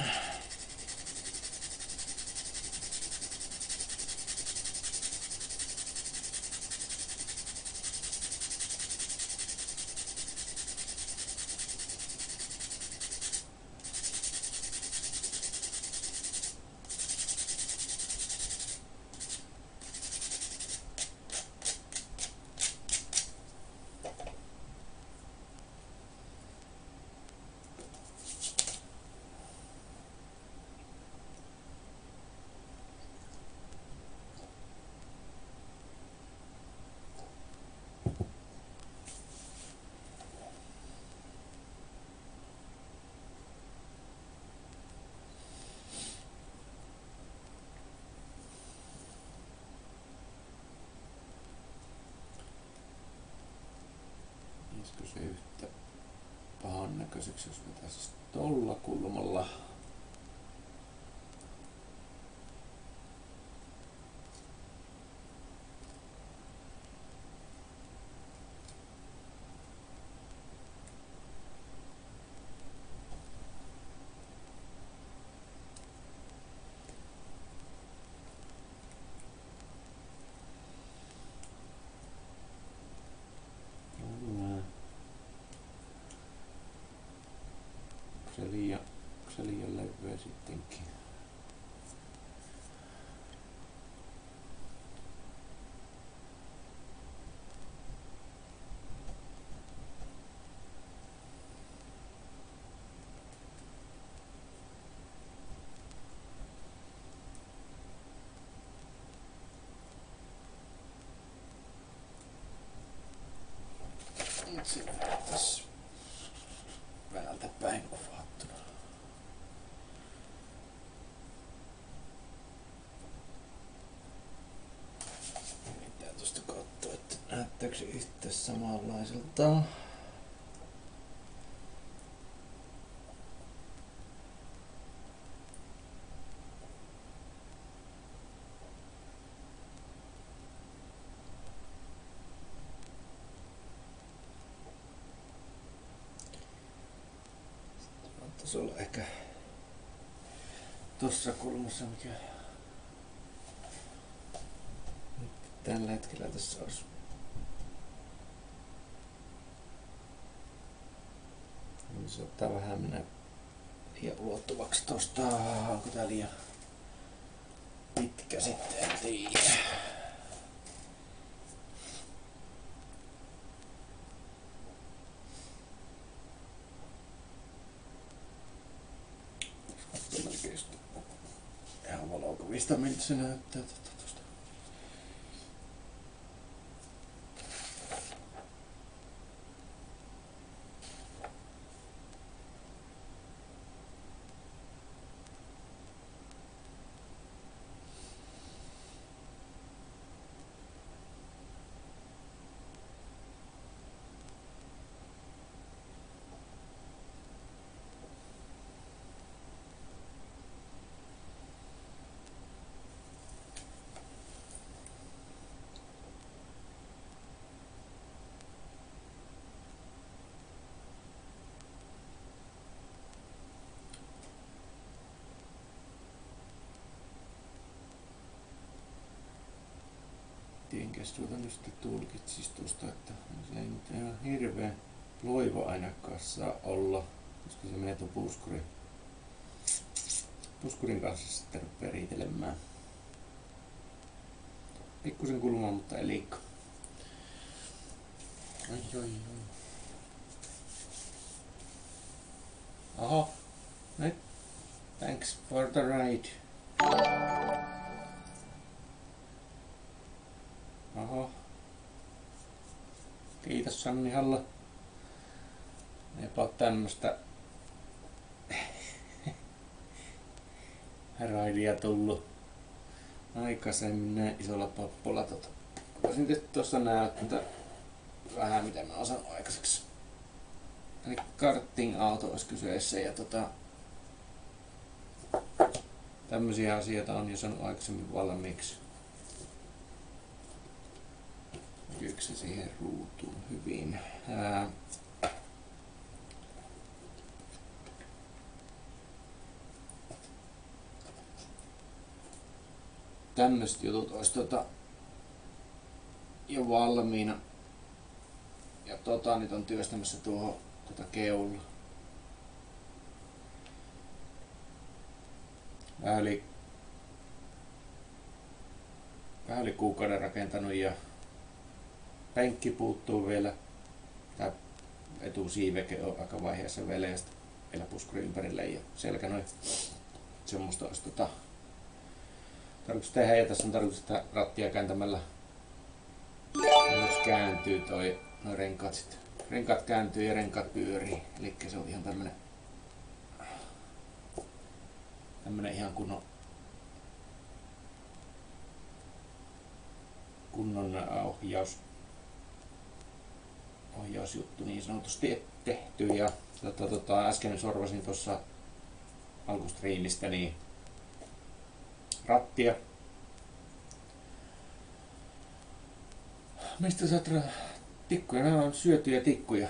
Olisiko se yhtä pahan näköiseksi, jos vetäisi tolla kulmalla? Se liian, se liian leveä sittenkin. Nyt se tässä päältä päin kuvattuna. Pitää tuosta katsoa, että näyttääkö se yhtä samanlaiselta. Taisi olla ehkä tossa kulmassa, mikä nyt tällä hetkellä tässä olisi. Se ottaa vähän mennä liian ulottuvaksi tosta. Onko tää liian pitkä sitten? En tiedä. Ihan valokuvista miltä se näyttää tuosta. Mitenkäs tuota nyt sitten tulkitsis tuosta, että se ei nyt ihan hirveän loiva ainakaan saa olla, koska se menee tuon puskurin, puskurin kanssa sitten rupeaa riitelemään. Pikkusen kulmaa, mutta ei liikaa. Ai ai ai. Oho, nyt. Thanks for the ride. Oho. Kiitos Sanni Halla. Eipä oo tämmöstä raidia tullut aikaisemmin näin isolla pappolla. Tota. Voisin tietysti tuossa näyttää vähän mitä mä osaan aikaiseksi. Eli karting-auto olisi kyseessä ja tota tämmöisiä asioita on jo sanonut aikaisemmin valmiiksi. Näkyykö se siihen ruutuun hyvin? Ää, tämmöiset jutut olisi tota jo valmiina. Ja tota nyt on työstämässä tuohon tota keulaa. Vähän yli, vähän yli kuukauden rakentanut ja penkki puuttuu vielä. Tää etusiiveke on aika vaiheessa vielä ja sitten vielä puskuri ympärille ja selkä noin. Semmoista olisi tota tarkoitus tehdä ja tässä on tarkoitus, että rattia kääntämällä myös kääntyy toi noi renkaat sitten. Renkaat kääntyy ja renkaat pyörii. Eli se on ihan tämmönen tämmönen ihan kunnon kunnon ohjaus ohjausjuttu niin sanotusti tehty ja tota, tota, äsken sorvasin tuossa alkustriimistä niin rattia. Mistä saat tikkuja? Nämä on syötyjä tikkuja.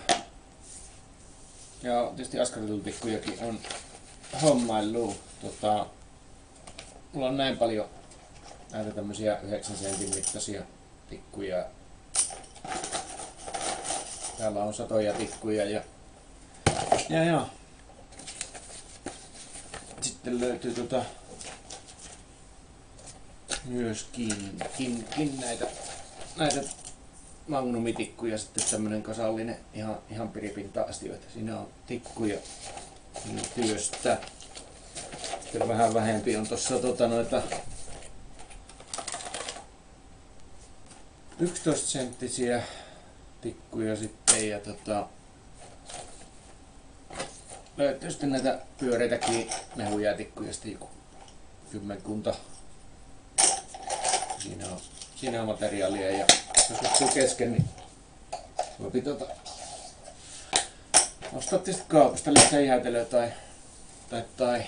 Ja tietysti askartelutikkujakin on hommailu. Tota, mulla on näin paljon näitä tämmösiä yhdeksän sentin mittaisia tikkuja. Täällä on satoja tikkuja ja ja, ja. Sitten löytyy tota myöskin kin, kin näitä näitä magnumitikkuja, sitten tämmönen kasallinen ihan, ihan piripinta-asioita. Siinä on tikkuja työstä. Sitten vähän vähempi on tossa tota noita yksitoista senttisiä tikkuja sitten ja tota löytyy sitten näitä pyöreitäkin mehujäätikkuja sitten joku kymmenkunta. Siinä on, siinä on materiaalia ja jos loppuu kesken, niin voi tota ostaa tietysti kaupasta lisää jäätelöä tai tai tai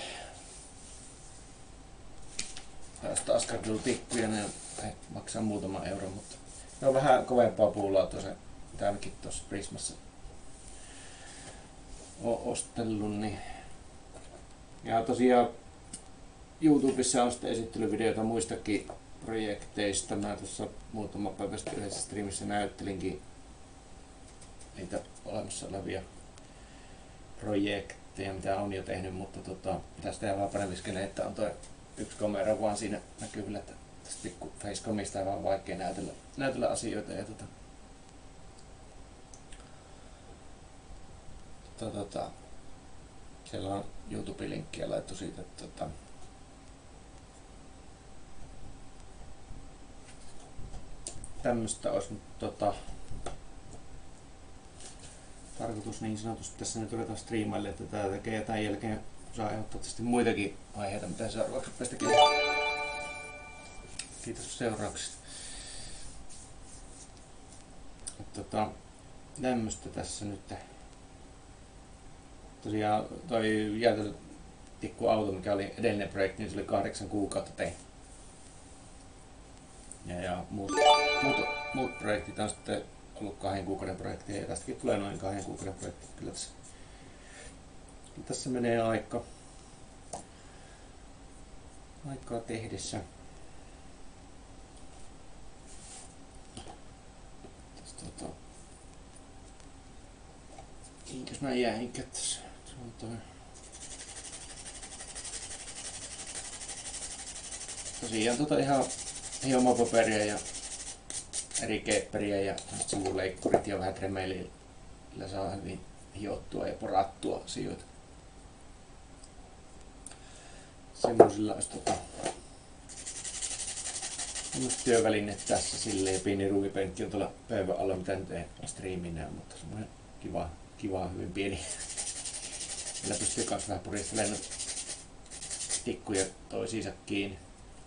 tai ostaa askartelutikkuja, ne maksaa muutama euro, mutta ne on vähän kovempaa puulaatua se, mitä ainakin tuossa Prismassa on ostellut. Niin. Ja tosiaan YouTubessa on sitten esittelyvideoita muistakin projekteista. Mä tuossa muutama päivä sitten yhdessä streamissä näyttelinkin niitä olemassa olevia projekteja, mitä on jo tehnyt, mutta tota, pitäisi tehdä vähän paremmin skene, että on toi yksi kamera vaan siinä näkyvillä, että tästä pikku facecamista on vaan vaikea näytellä, näytellä asioita. Ja tota, tota, tota, siellä on YouTube-linkkiä laittu siitä, että tota, tämmöstä olisi nyt tota, tarkoitus niin sanotusti tässä nyt ruvetaan striimaille, että tää tekee ja tämän jälkeen saa ehdottaa tietysti muitakin aiheita, mitä seuraavaksi rupeaa tekemään. Kiitos seurauksista. Tota, tämmöstä tässä nyt. Tosiaan toi jäätelötikkuauto, mikä oli edellinen projekti, niin se oli kahdeksan kuukautta tehty. Ja, ja muut, muut, muut projektit on sitten ollut kahden kuukauden projekteja ja tästäkin tulee noin kahden kuukauden projekti. Kyllä tässä, kyllä tässä menee aika aikaa tehdessä. Tota, Minkäs mä jäinkö tässä? Se on toi. Tosiaan tota ihan hiomapaperia ja eri kepperiä ja sivuleikkurit ja vähän tremeilillä saa hyvin hiottua ja porattua asioita. Semmoisilla olisi tota semmoista työväline tässä silleen ja pieni ruuvipenkki on tuolla pöydän alla, mitä nyt ei striimiin näy, mutta semmoinen kiva, kiva hyvin pieni. Meillä pystyy kans vähän puristelemaan tikkuja toisiinsa kiinni.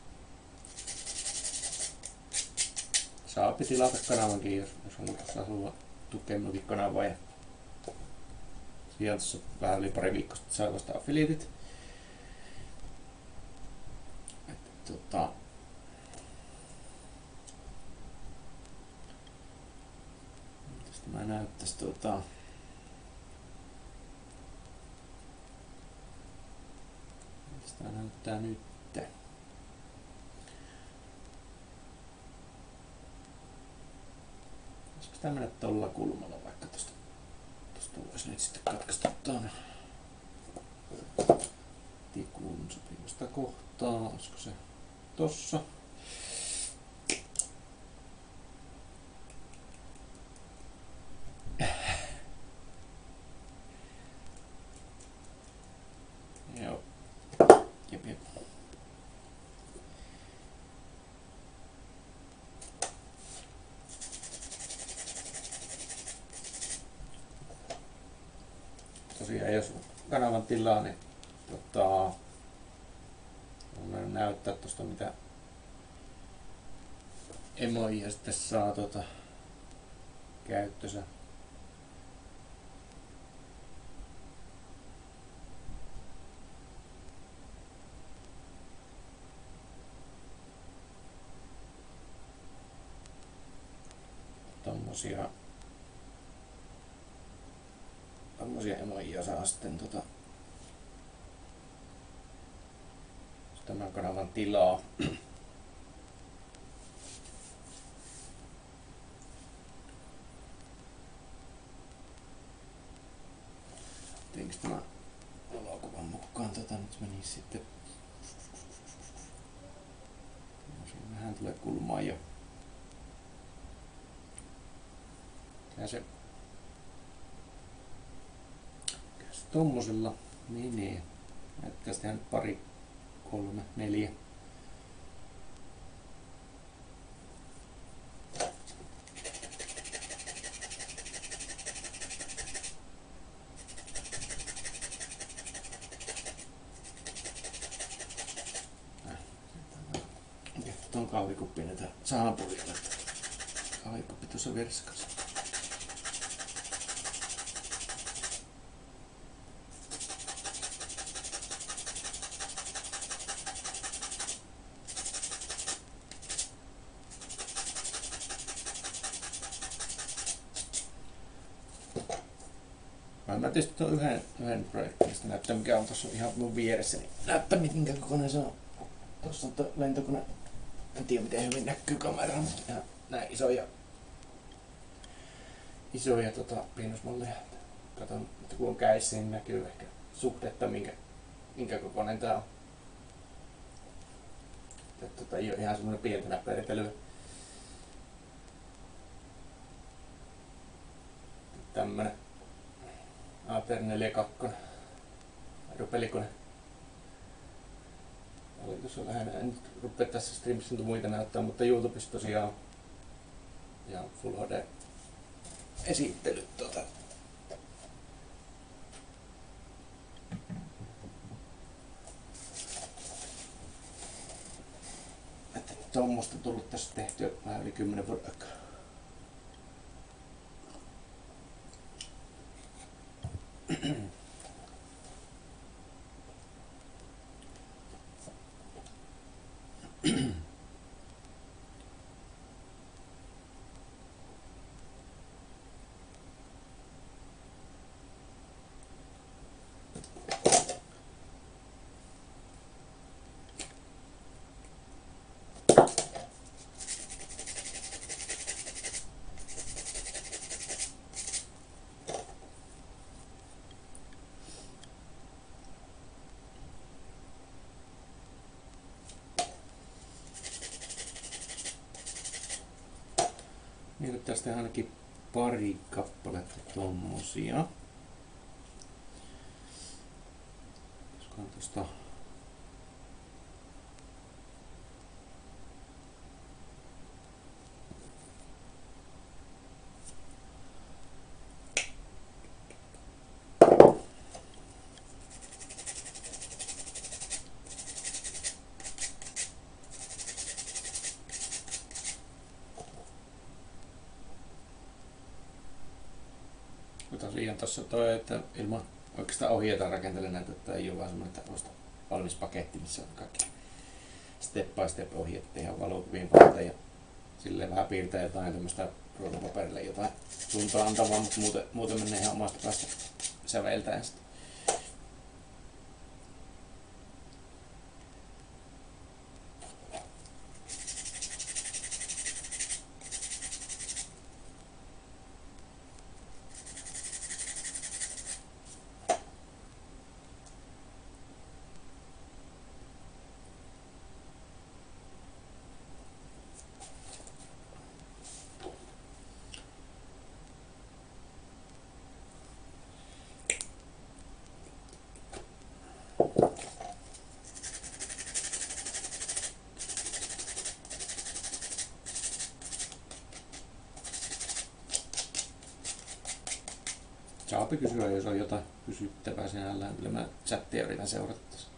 Saa tilata kanavankin, jos, jos haluaa tukea minunkin kanavaa. Ja siellä tuossa vähän yli pari viikkoa sitten sai vasta affiliatit. tota, mitäs tämä näyttäisi tota, mitäs tämä näyttää nyt? Olisiko tämä mennä tuolla kulmalla vaikka tosta, tosta voisi nyt sitten katkaista tuon tikun sopivasta kohtaa, olisiko se tossa? Joo. Jep, jep. Tosiaan jos kanavan tilaa, niin tota, voin näyttää tuosta mitä emoja sitten saa tota, käyttönsä. Tommosia tommosia emoja saa sitten tota tämän kanavan tilaa. Teinkö tämä valokuvan mukaan tota nyt meni sitten. Siinä vähän tulee kulmaa jo. Ja se tommosella menee. Näyttää sitä nyt pari, kolme, neljä. Tuon kahvikuppi näitä saapuja. Kahvikuppi tuossa verskassa. Mä tietysti tuon yhden, yhden projektin näyttää mikä on tuossa ihan mun vieressä, niin näyttää minkä kokoinen se on. Tuossa on tuo lentokone, en tiedä miten hyvin näkyy kameraan, mutta ihan näin isoja, isoja tota, pinnusmalleja. Katon, että kun on käissä, niin näkyy ehkä suhdetta minkä, minkä kokoinen tää on. Että tota, ei ole ihan semmoinen pientä näppäritelyä. Tämmönen A T R neljäkymmentäkaksi aeropelikone. Oli tuossa lähinnä, en nyt rupea tässä streamissä muita näyttää, mutta YouTubessa tosiaan ja Full H D esittelyt tuota. Että tuommoista tullut tässä tehtyä vähän yli kymmenen vuoden aikaa. Niitä tästä ainakin pari kappaletta tommosia. Olisikohan tosta tosiaan tuossa toi, että ilman oikeastaan ohjeita rakentelen näitä, että ei ole vaan semmoinen, että osta valmis paketti, missä on kaikki step by step ohi, että tehdään valokuvien kautta ja silleen vähän piirtää jotain tämmöistä ruokapaperille jotain suuntaan antavaa, mutta muuten, muuten menee ihan omasta päästä säveltäen sitä. Saapi kysyä, jos on jotain kysyttävää sinällään. Kyllä mä chattia yritän seurata tässä.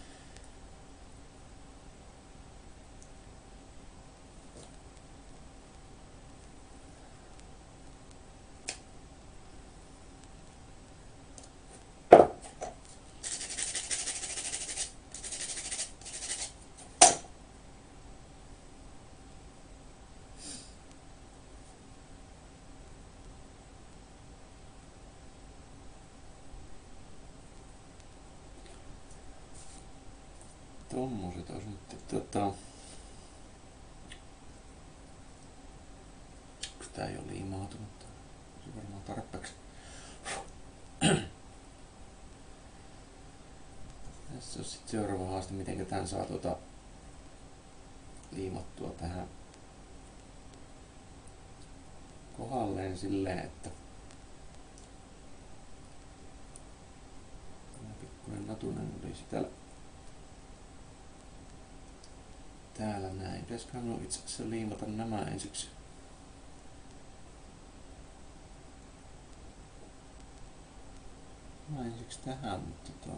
Tommoset olisi nyt, tota... Onks tää ei oo liimautunut? Se on varmaan tarpeeksi. Tässä on sit seuraava haaste, miten tän saa tuota liimattua tähän kohdalleen silleen, että tämä pikkuinen natunen olisi täällä täällä näin. Pitäisiköhän minun itse asiassa liimata nämä ensiksi. Nämä ensiksi tähän, mutta tuo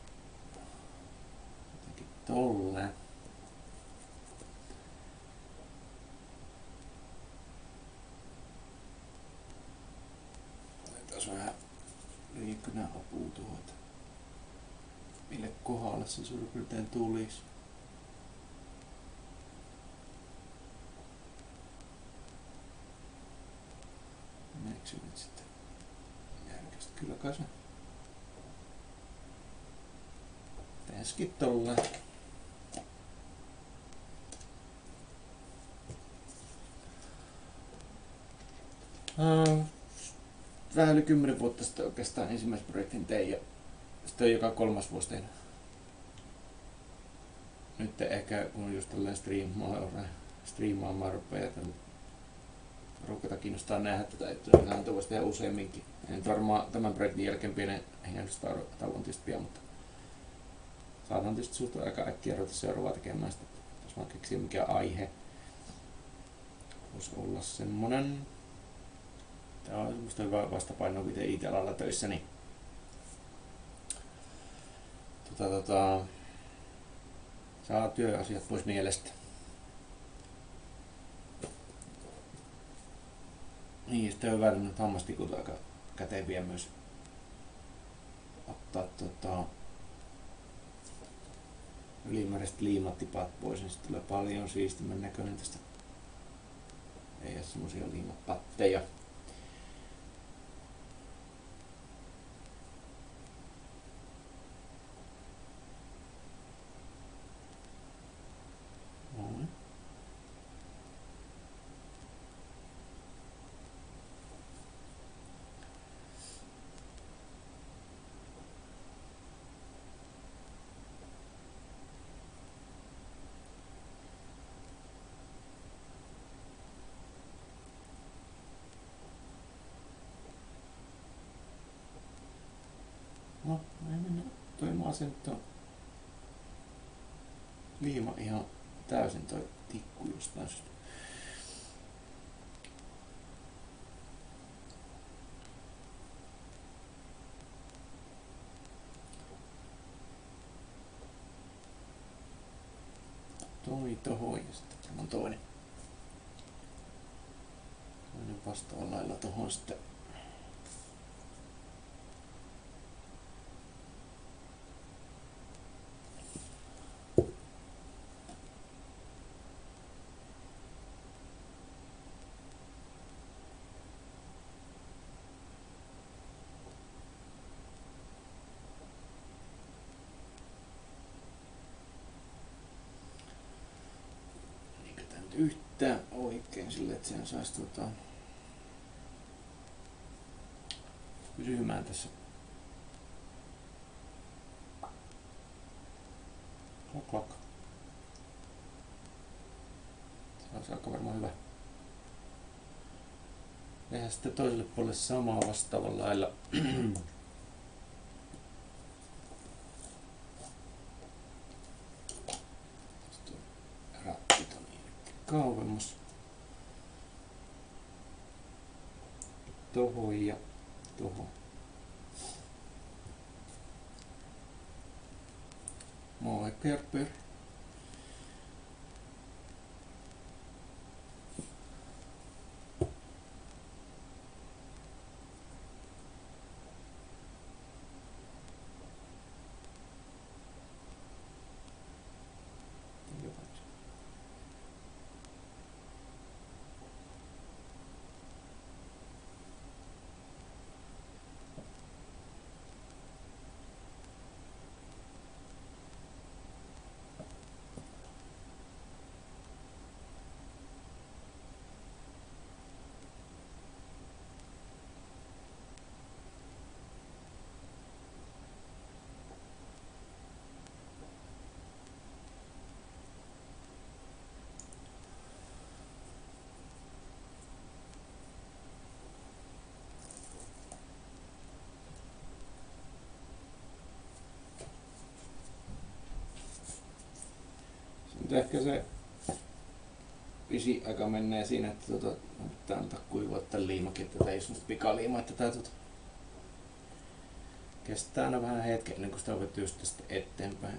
jotenkin tolleen. Tässä on vähän liikynä apua tuohon, että mille kohdalle se suurin piirtein tulisi. Meneekö se nyt sitten järkästä? Kyllä kai se. Pääskin tolleen. Uh, vähän yli kymmenen vuotta sitten oikeastaan ensimmäisen projektin tein ja sitten joka kolmas vuosi tehnyt. Nyt ehkä kun just tällainen striimaamaan, striimaamaan rupeaa rukata kiinnostaa nähdä tätä, että nähdään voisi tehdä useamminkin. En varmaan tämän projektin jälkeen pienen hengähdystauon tietysti pian, mutta saadaan tietysti suht aika äkkiä ruveta seuraavaa tekemään sitä. Jos vaan keksii mikä aihe voisi olla semmonen. Tää on semmoista hyvää vastapainoa, kun itse alalla töissä, niin tota, tota, saa työasiat pois mielestä. Niin, sitten on välillä hammastikut aika käteviä myös ottaa tota, ylimääräiset liimatipat pois, niin sitten tulee paljon siistimän näköinen tästä. Ei ole semmosia liimapatteja. Noin. No, ei mennä toimaan sen tuo liima ihan täysin toi tikku jostain syystä. Toi tohon ja sitten on toinen. Toinen vastaavalla lailla tohon sitten. nyt yhtään oikein sille, että sen saisi tota, pysymään tässä. Klok, klok. Se olisi aika varmaan hyvä. Tehdään sitten toiselle puolelle samaa vastaavalla lailla. Ratti tonne kauemmas. Tohon ja tohon. Moi per per. Ehkä se pisi aika menee siinä, että tuota, pitää antaa kuivua tämän liimakin, että ei semmoista pikaliimaa, että tää tuota, kestää aina vähän hetken ennen kuin sitä voi työstää sitten eteenpäin.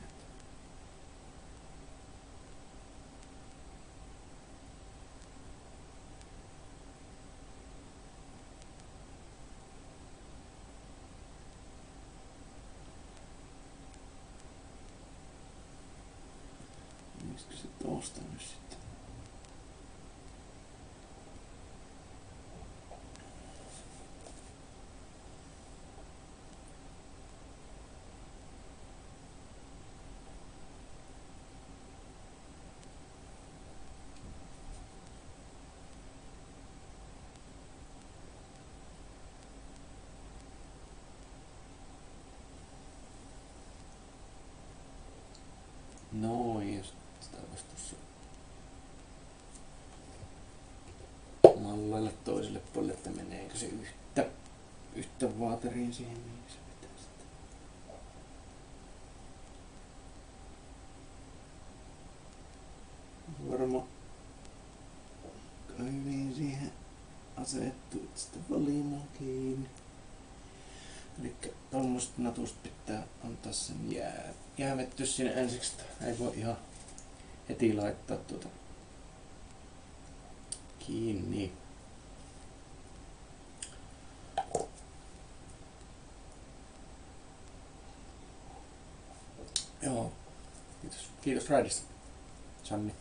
Miskö se tosta nyt sitten? Noin, ja sitä vastus malloille toiselle puolelle, että meneekö se yhtä, yhtä vaateriin siihen, mihin se pitää sitten. Varmaan hyvin siihen asettuu, että sitä valimaan kiinni. Elikkä tommoset natusta pitää antaa sen jää, jäävettyä sinne ensiksi, ei voi ihan heti laittaa tuota kiinni. Joo, kiitos, kiitos raidista, Sanni.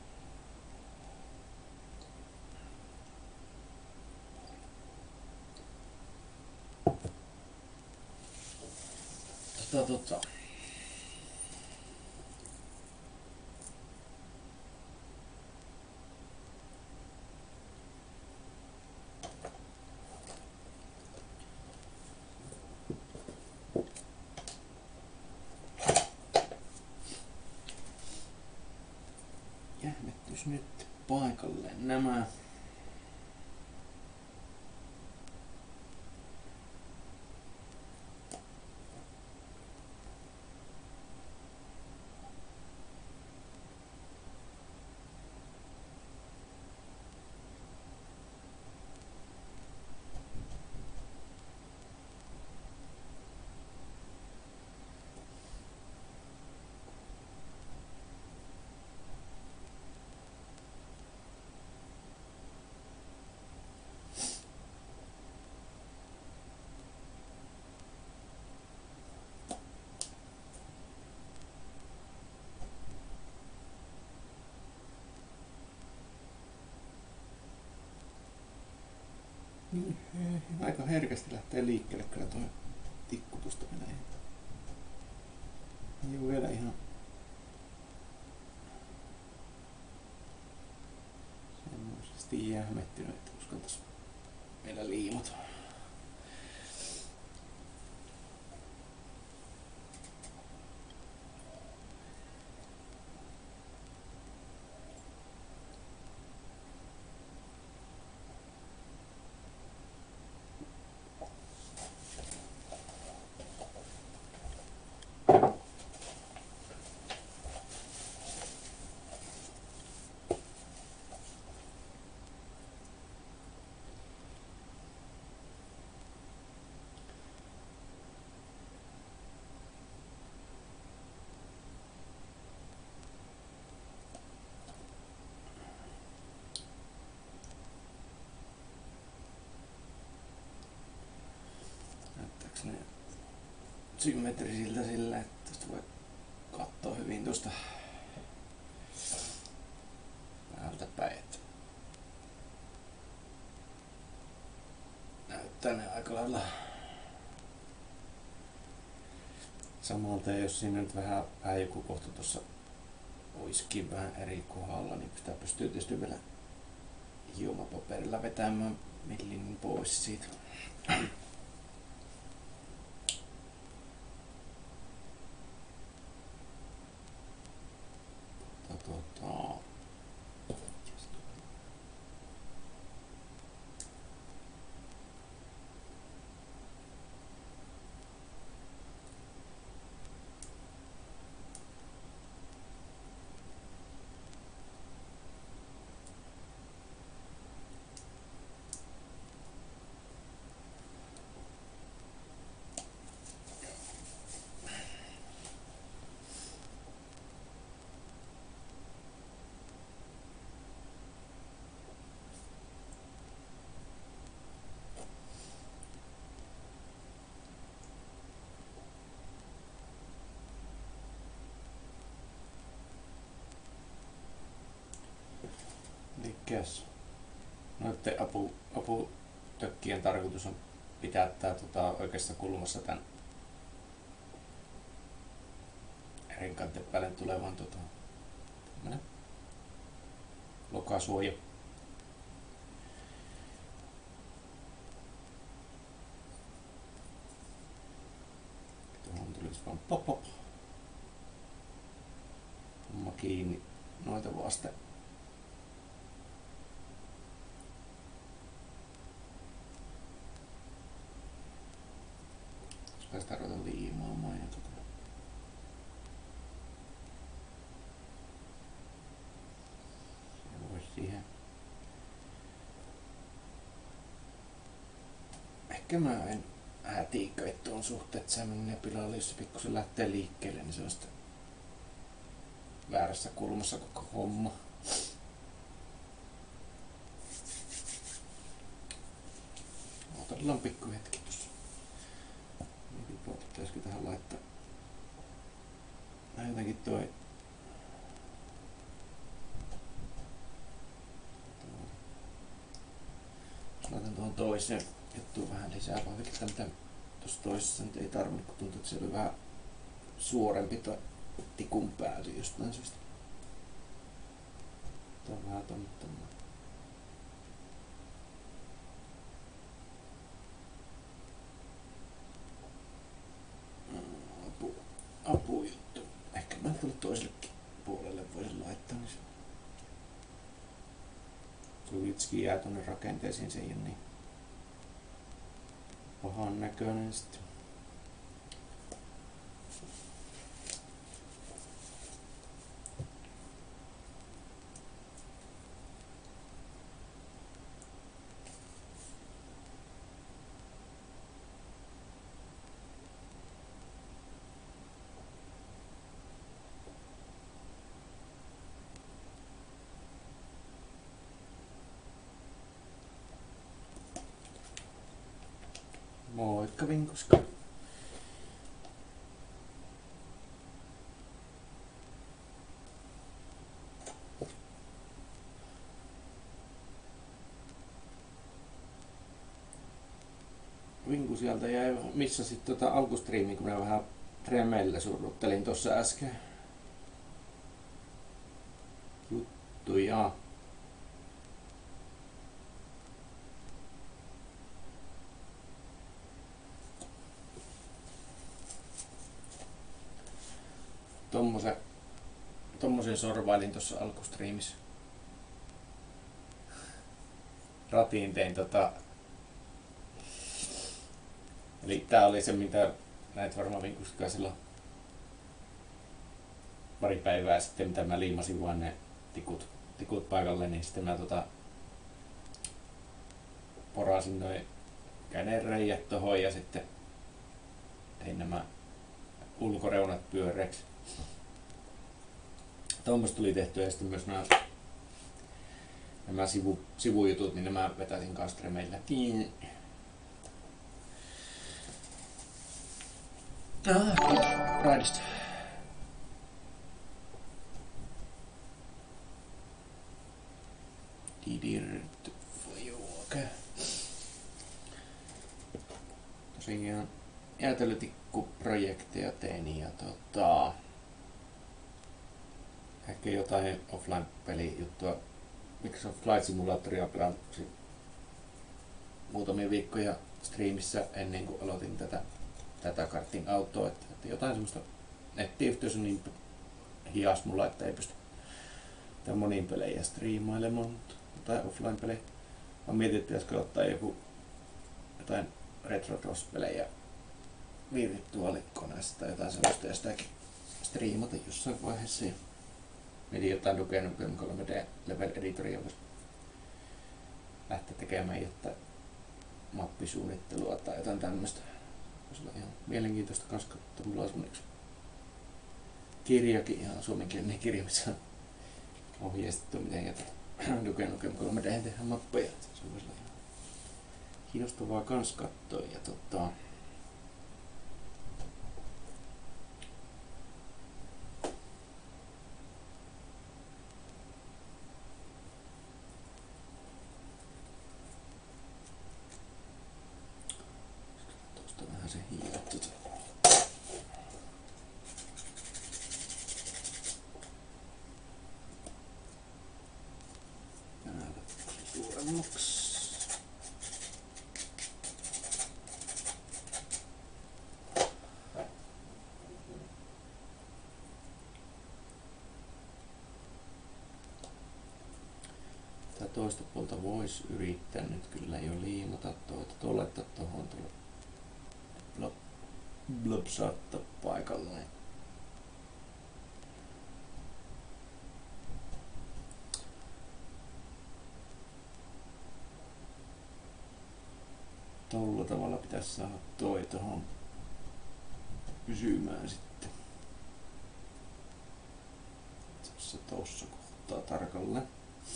Tota, tota. Jähmettys nyt paikalleen nämä. Aika herkästi lähtee liikkeelle kyllä tuo tikku tuosta menee. Ei ole vielä ihan Sitten jähmettynyt, että uskaltais meillä liimata. Ne symmetrisiltä sillä, että tuosta voi katsoa hyvin tuosta päältä päin. Näyttää ne aika lailla samalta, ja jos siinä nyt vähän, vähän joku kohta tuossa olisikin vähän eri kohdalla, niin sitä pystyy tietysti vielä hiomapaperilla vetämään millin pois siitä. Tuota, Mikäs? Noitten apu, aputökkien tarkoitus on pitää tää tota, oikeassa kulmassa tän renkaiden päälle tulevan tota, lokasuoja. Tuohon tulisi vaan pop pop. Homma kiinni noita vasten. Sitä ruveta liimaamaan ja tota. Se voisi siihen. Ehkä mä en hätiikkää tuon suhteen, että se menee pilalle, jos se pikkusen lähtee liikkeelle, niin se on sitten väärässä kulmassa koko homma. Otellaan pikku hetki tuossa. Pitäisikö tähän laittaa jotenkin toi jos laitan tuohon toiseen juttuun vähän lisää vahviketta, mitä tuossa toisessa nyt ei tarvinnut, kun tuntuu, että se oli vähän suorempi toi tikun pääty jostain syystä. Tää on vähän tommoinen. Apujuttu. Ehkä mä tuolle toisellekin puolelle voisin laittaa, niin se Suvitski jää tuonne rakenteisiin, se ei ole niin pahan näköinen sitten. Moikka Vinkuska. Vinku sieltä jäi, missä sitten tota alkustriimi, kun minä vähän Remellä surruttelin tuossa äsken. Juttuja. tommosen, tommosen sorvailin tuossa alkustriimissä. Ratiin tein tota... Eli tää oli se mitä näet varmaan vinkustikaan silloin pari päivää sitten, mitä mä liimasin vaan ne tikut, tikut paikalle, niin sitten mä tota porasin noin kädenreijät tohon ja sitten tein nämä ulkoreunat pyöreäksi. Tuommoista tuli tehtyä ja sitten myös nämä, nämä sivu, sivujutut, niin nämä vetäisin kastremeillä. Ah, raidista. Didirt, okei. Tosiaan jäätelötikkuprojekteja tein ja tota... Ehkä jotain offline-pelijuttua. Microsoft Flight Simulatoria pelasin muutamia viikkoja striimissä ennen kuin aloitin tätä, tätä karting autoa. Että, että jotain semmoista nettiyhteys on niin hias mulla, että ei pysty moniin pelejä striimailemaan tai offline-pelejä. Mä mietin, että pitäisikö ottaa joku jotain Retro Cross-pelejä virtuaalikoneesta tai jotain sellaista ja sitäkin striimata jossain vaiheessa. Mietin jotain Duke Nukem kolme D Level Editoria voisi lähteä tekemään jotain mappisuunnittelua tai jotain tämmöistä. Voisi olla ihan mielenkiintoista kans katsoa. Mulla on semmonen yksi kirjakin, ihan suomenkielinen kirja, missä on ohjeistettu miten jätä Duke Nukem kolme D tehdään mappeja. Se voisi olla ihan kiinnostavaa kans katsoa. Ja tota, se hiiletty. Suuremmaksi. Tätä toista puolta voisi yrittää nyt kyllä jo liimata tuota. Tuoletta tuohon tuolla. Blobsatta paikalleen. Tolla tavalla pitäisi saada toi tohon pysymään sitten. Tässä tossa kohtaa tarkalleen.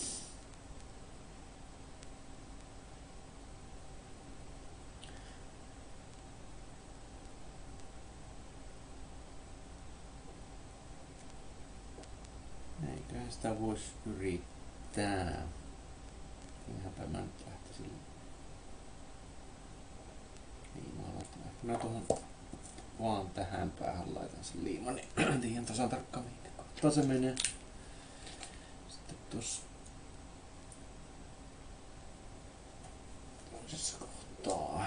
Eiköhän sitä voisi yrittää. Niinpä mä nyt lähtisin liimalla. Mä tuohon vaan tähän päähän laitan sen liiman, niin tiedän tasan tarkkaan mihin kohtaan se menee. Sitten tuossa toisessa kohtaa.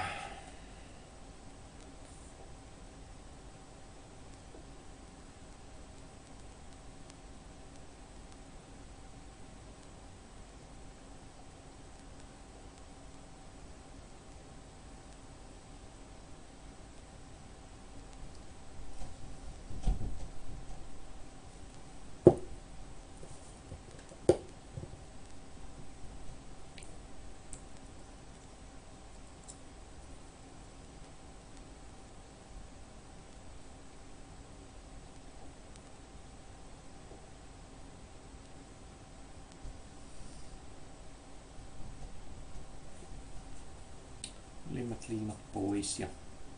Liimat liimat pois ja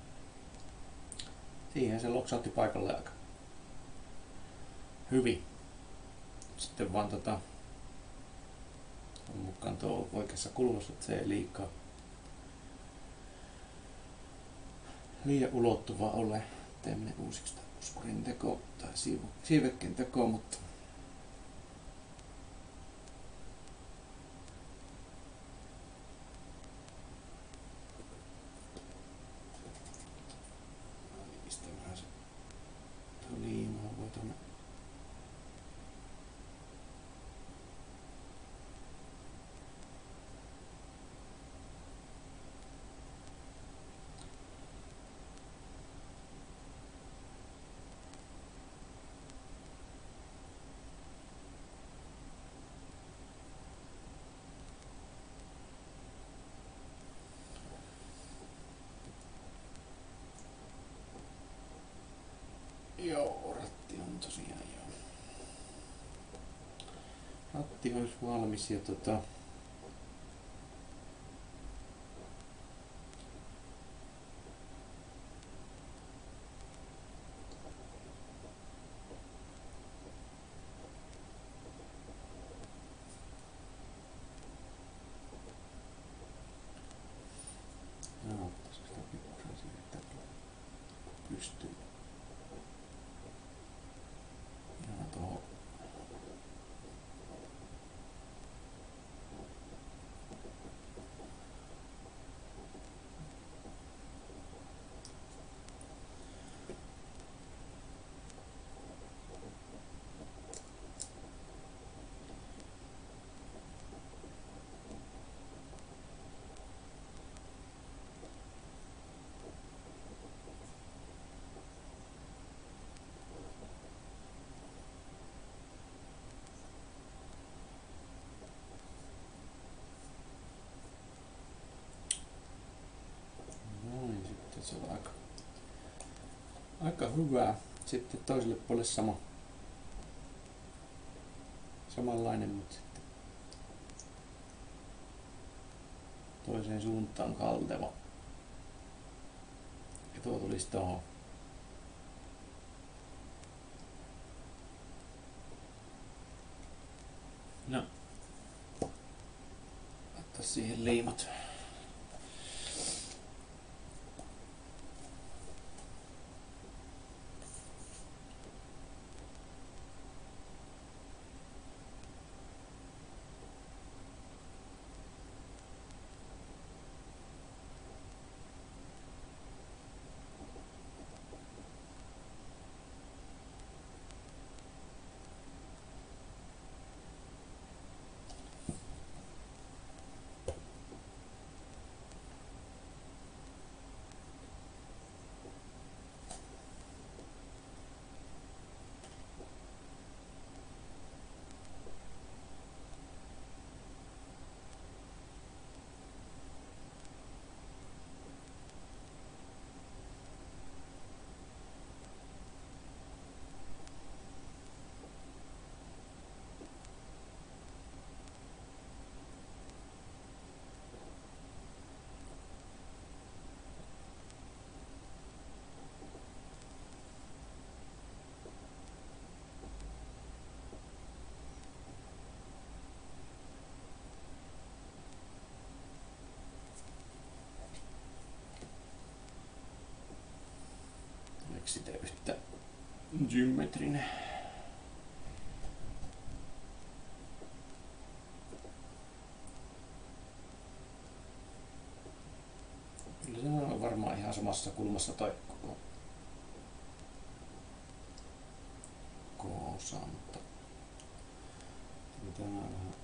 siihen se loksautti paikalle aika hyvin. Sitten vaan tota mukaan tuo oikeassa kulmassa, että se ei liikaa liian ulottuva ole. Teemme uusiksi puskurin teko tai siivu, siivekkeen teko, mutta liimaa voi tuonne setti olisi valmis ja tota, no, ottaisiko sitä pikkusen siirtää pystyyn. Ihan tuohon. Noin, sitten se on aika, aika hyvää. Sitten toiselle puolelle sama. Samanlainen, mutta sitten toiseen suuntaan kalteva. Ja tuo tulisi tuohon. No. Ottaa siihen liimat. Sitä yhtä symmetrinen. Kyllä se on varmaan ihan samassa kulmassa toi koko, koko osa, mutta tämä on vähän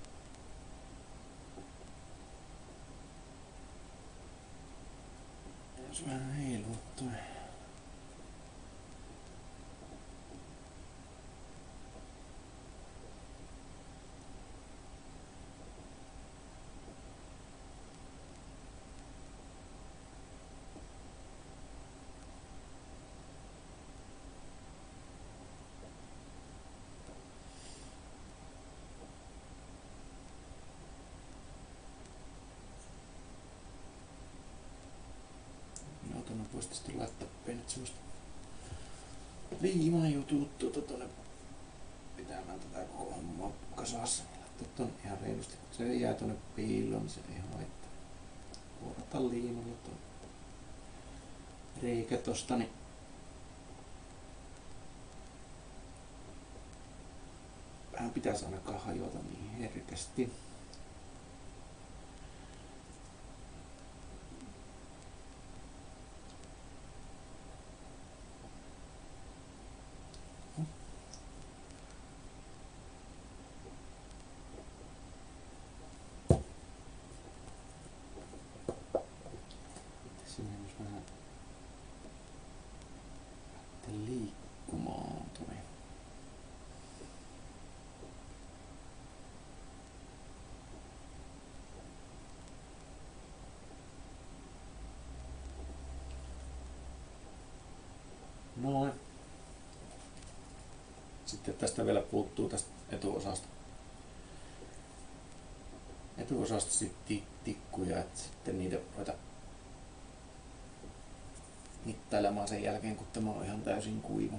jos vähän heiluu toi. Voisi sitten laittaa pienet semmoista liimajutuut tuota tuonne pitämään tätä koko hommaa kasassa. Laittaa tuonne ihan reilusti. Kun se jää tuonne piiloon, niin se ei haittaa. Vuorata liimalla tuon reikä tosta, niin vähän pitäisi ainakaan hajota niin herkästi. Siinä jos vähän liikkumaan toi. Noin. Sitten tästä vielä puuttuu tästä etuosasta etuosasta sitten tikkuja, että sitten niitä ruveta mittailemaan sen jälkeen, kun tämä on ihan täysin kuiva.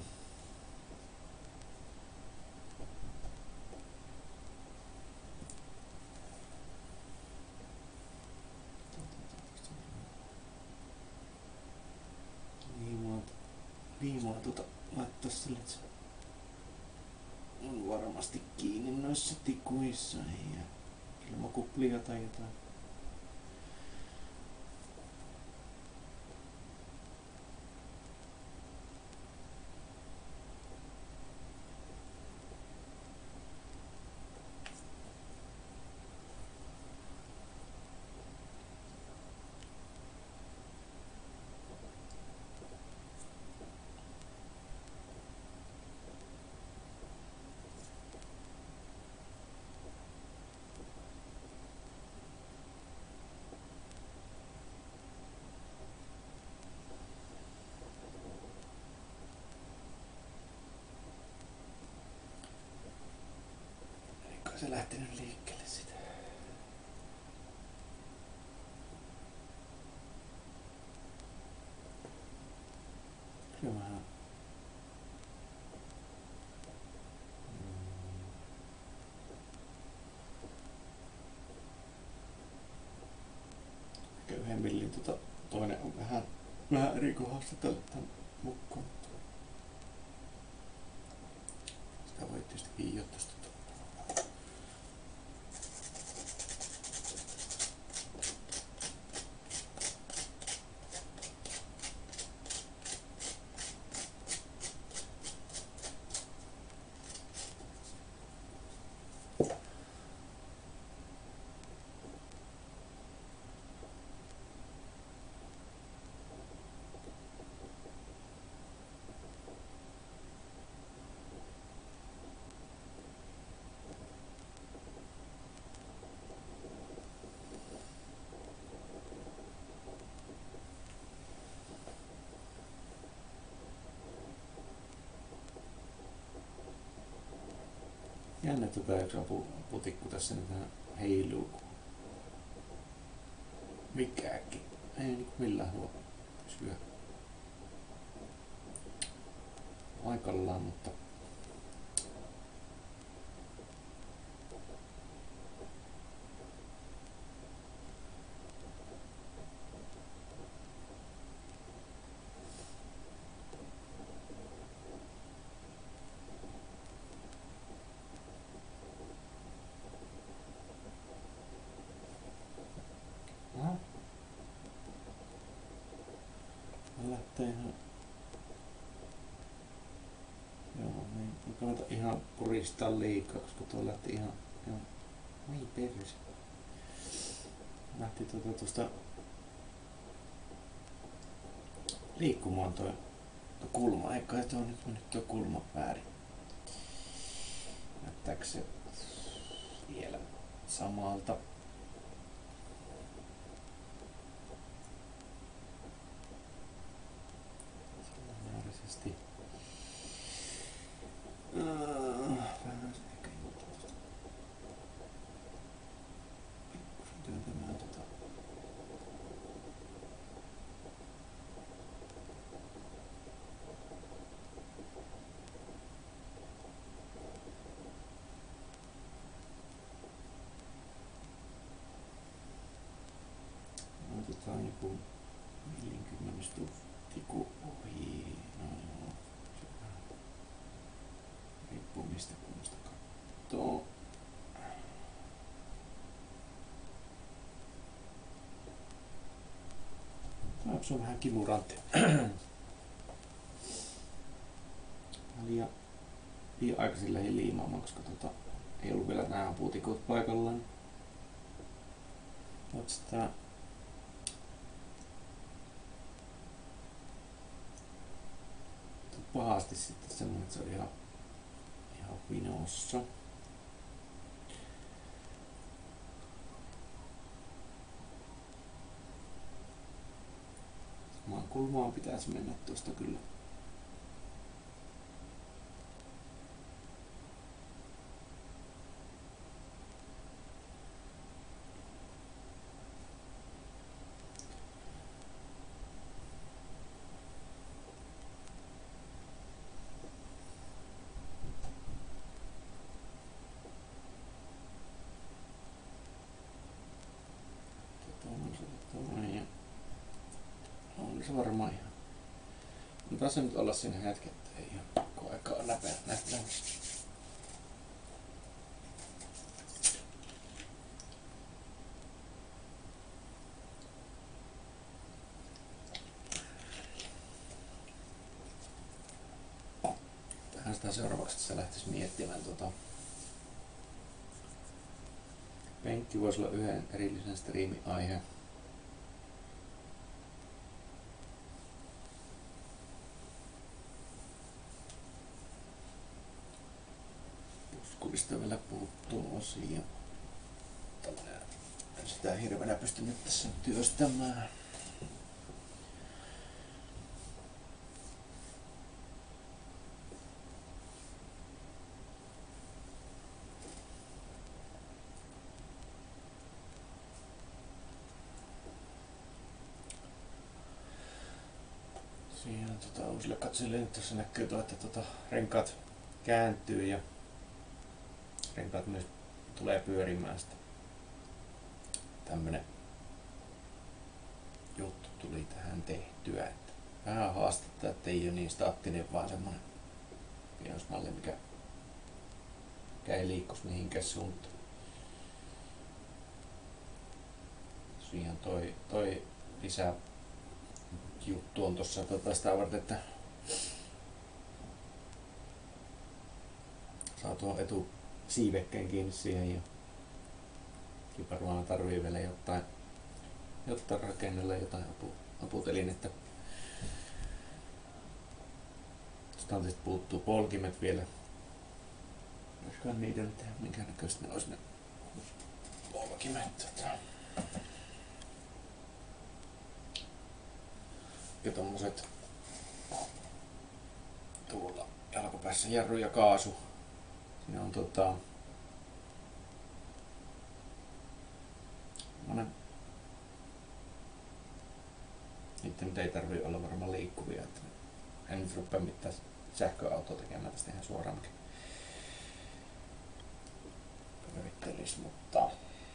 Liimaa tuota laittaa sille, että se on varmasti kiinni noissa tikuissa ja ilmakuplia tai jotain. Se lähtenyt liikkeelle sitä. Kyllä vähän. Ehkä yhden millin tota, toinen on vähän, vähän eri kohdassa tämän mukaan. Sitä voi tietysti hiijoa tosta. Jännä tota yksi apu, aputikku tässä nyt vähän heiluu. Mikääkin. Ei niinku millään huo pysyä paikallaan, mutta lähtee ihan. Joo, niin ei kannata ihan puristaa liikaa, koska tuo lähti ihan, ihan ei perse. Lähti tuota tuosta liikkumaan tuo, tuo kulma, eikä tuo nyt mennyt tuo kulma väärin. Näyttääkö se vielä samalta? Otetaan joku neljäkymmentä tiku ohi. No joo, se vähän riippuu mistä kummasta kattoo. Se on vähän kimurantti. Liian, liian aikaisin lähdin liimaamaan, koska tota, ei ollut vielä nämä aputikot paikallaan. Otetaan pahasti sitten semmoinen, että se on ihan, ihan vinossa. Samaan kulmaan pitäisi mennä tuosta kyllä. kyllä se varmaan ihan. Mutta se nyt olla siinä hetken, että ei ole koko aikaa näpää näpää. Tähän sitä seuraavaksi, että se lähtisi miettimään tota. Penkki voisi olla yhden erillisen striimi-aihe. Puskurista vielä puuttuu osia. En sitä hirveänä pysty nyt tässä työstämään. Siihen tota, uusille katsojille nyt tuossa näkyy tuo, että tota, renkaat kääntyy ja renkaat myös tulee pyörimään sitä. Tämmönen juttu tuli tähän tehtyä. Että vähän haastetta, ettei ole niin staattinen, vaan semmonen pienosmalli, mikä, mikä ei liikkuisi mihinkään suuntaan. Siihen toi, toi lisää juttu on tossa tota sitä varten, että saa tuon etusiivekkeen kiinni siihen ja varmaan tarvii vielä jotain, jotain rakennella jotain apu, aputelinettä. Tästä on tietysti puuttuu polkimet vielä. Olisikohan niitä nyt tehdä minkä näköistä ne olisi ne polkimet. Ja tommoset tuolla jalkopäässä jarru ja kaasu. Siinä on tota niitä nyt ei tarvii olla varmaan liikkuvia, että en nyt rupea mitään sähköautoa tekemään tästä ihan suoraan mikä pyörittelis, mutta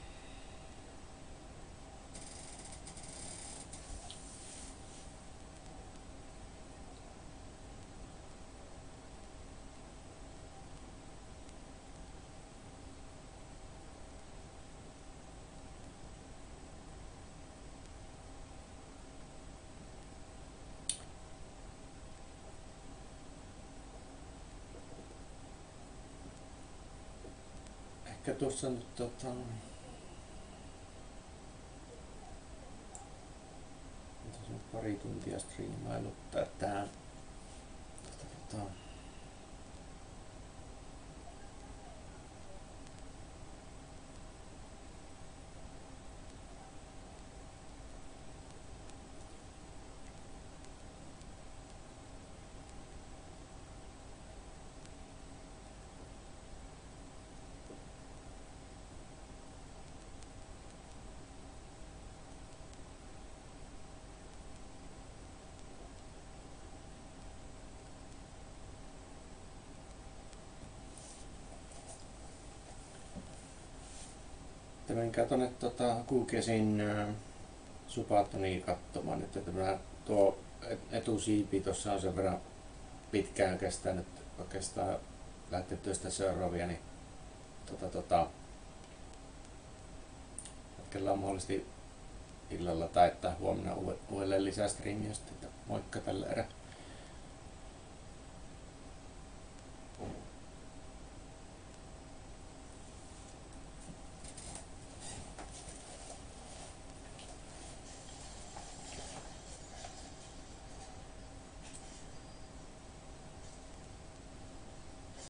ehkä tuossa nyt tota tässä on pari tuntia striimailuttaa tää tota, menkää tonne tota, Kuukesin äh, Supatoniin katsomaan, että tämä tuo etusiipi tuossa on sen verran pitkään kestänyt oikeastaan lähteä sitä seuraavia, niin tota, tota, hetkellä on mahdollisesti illalla tai että huomenna uudelleen lisää striimiä. Moikka tällä erää.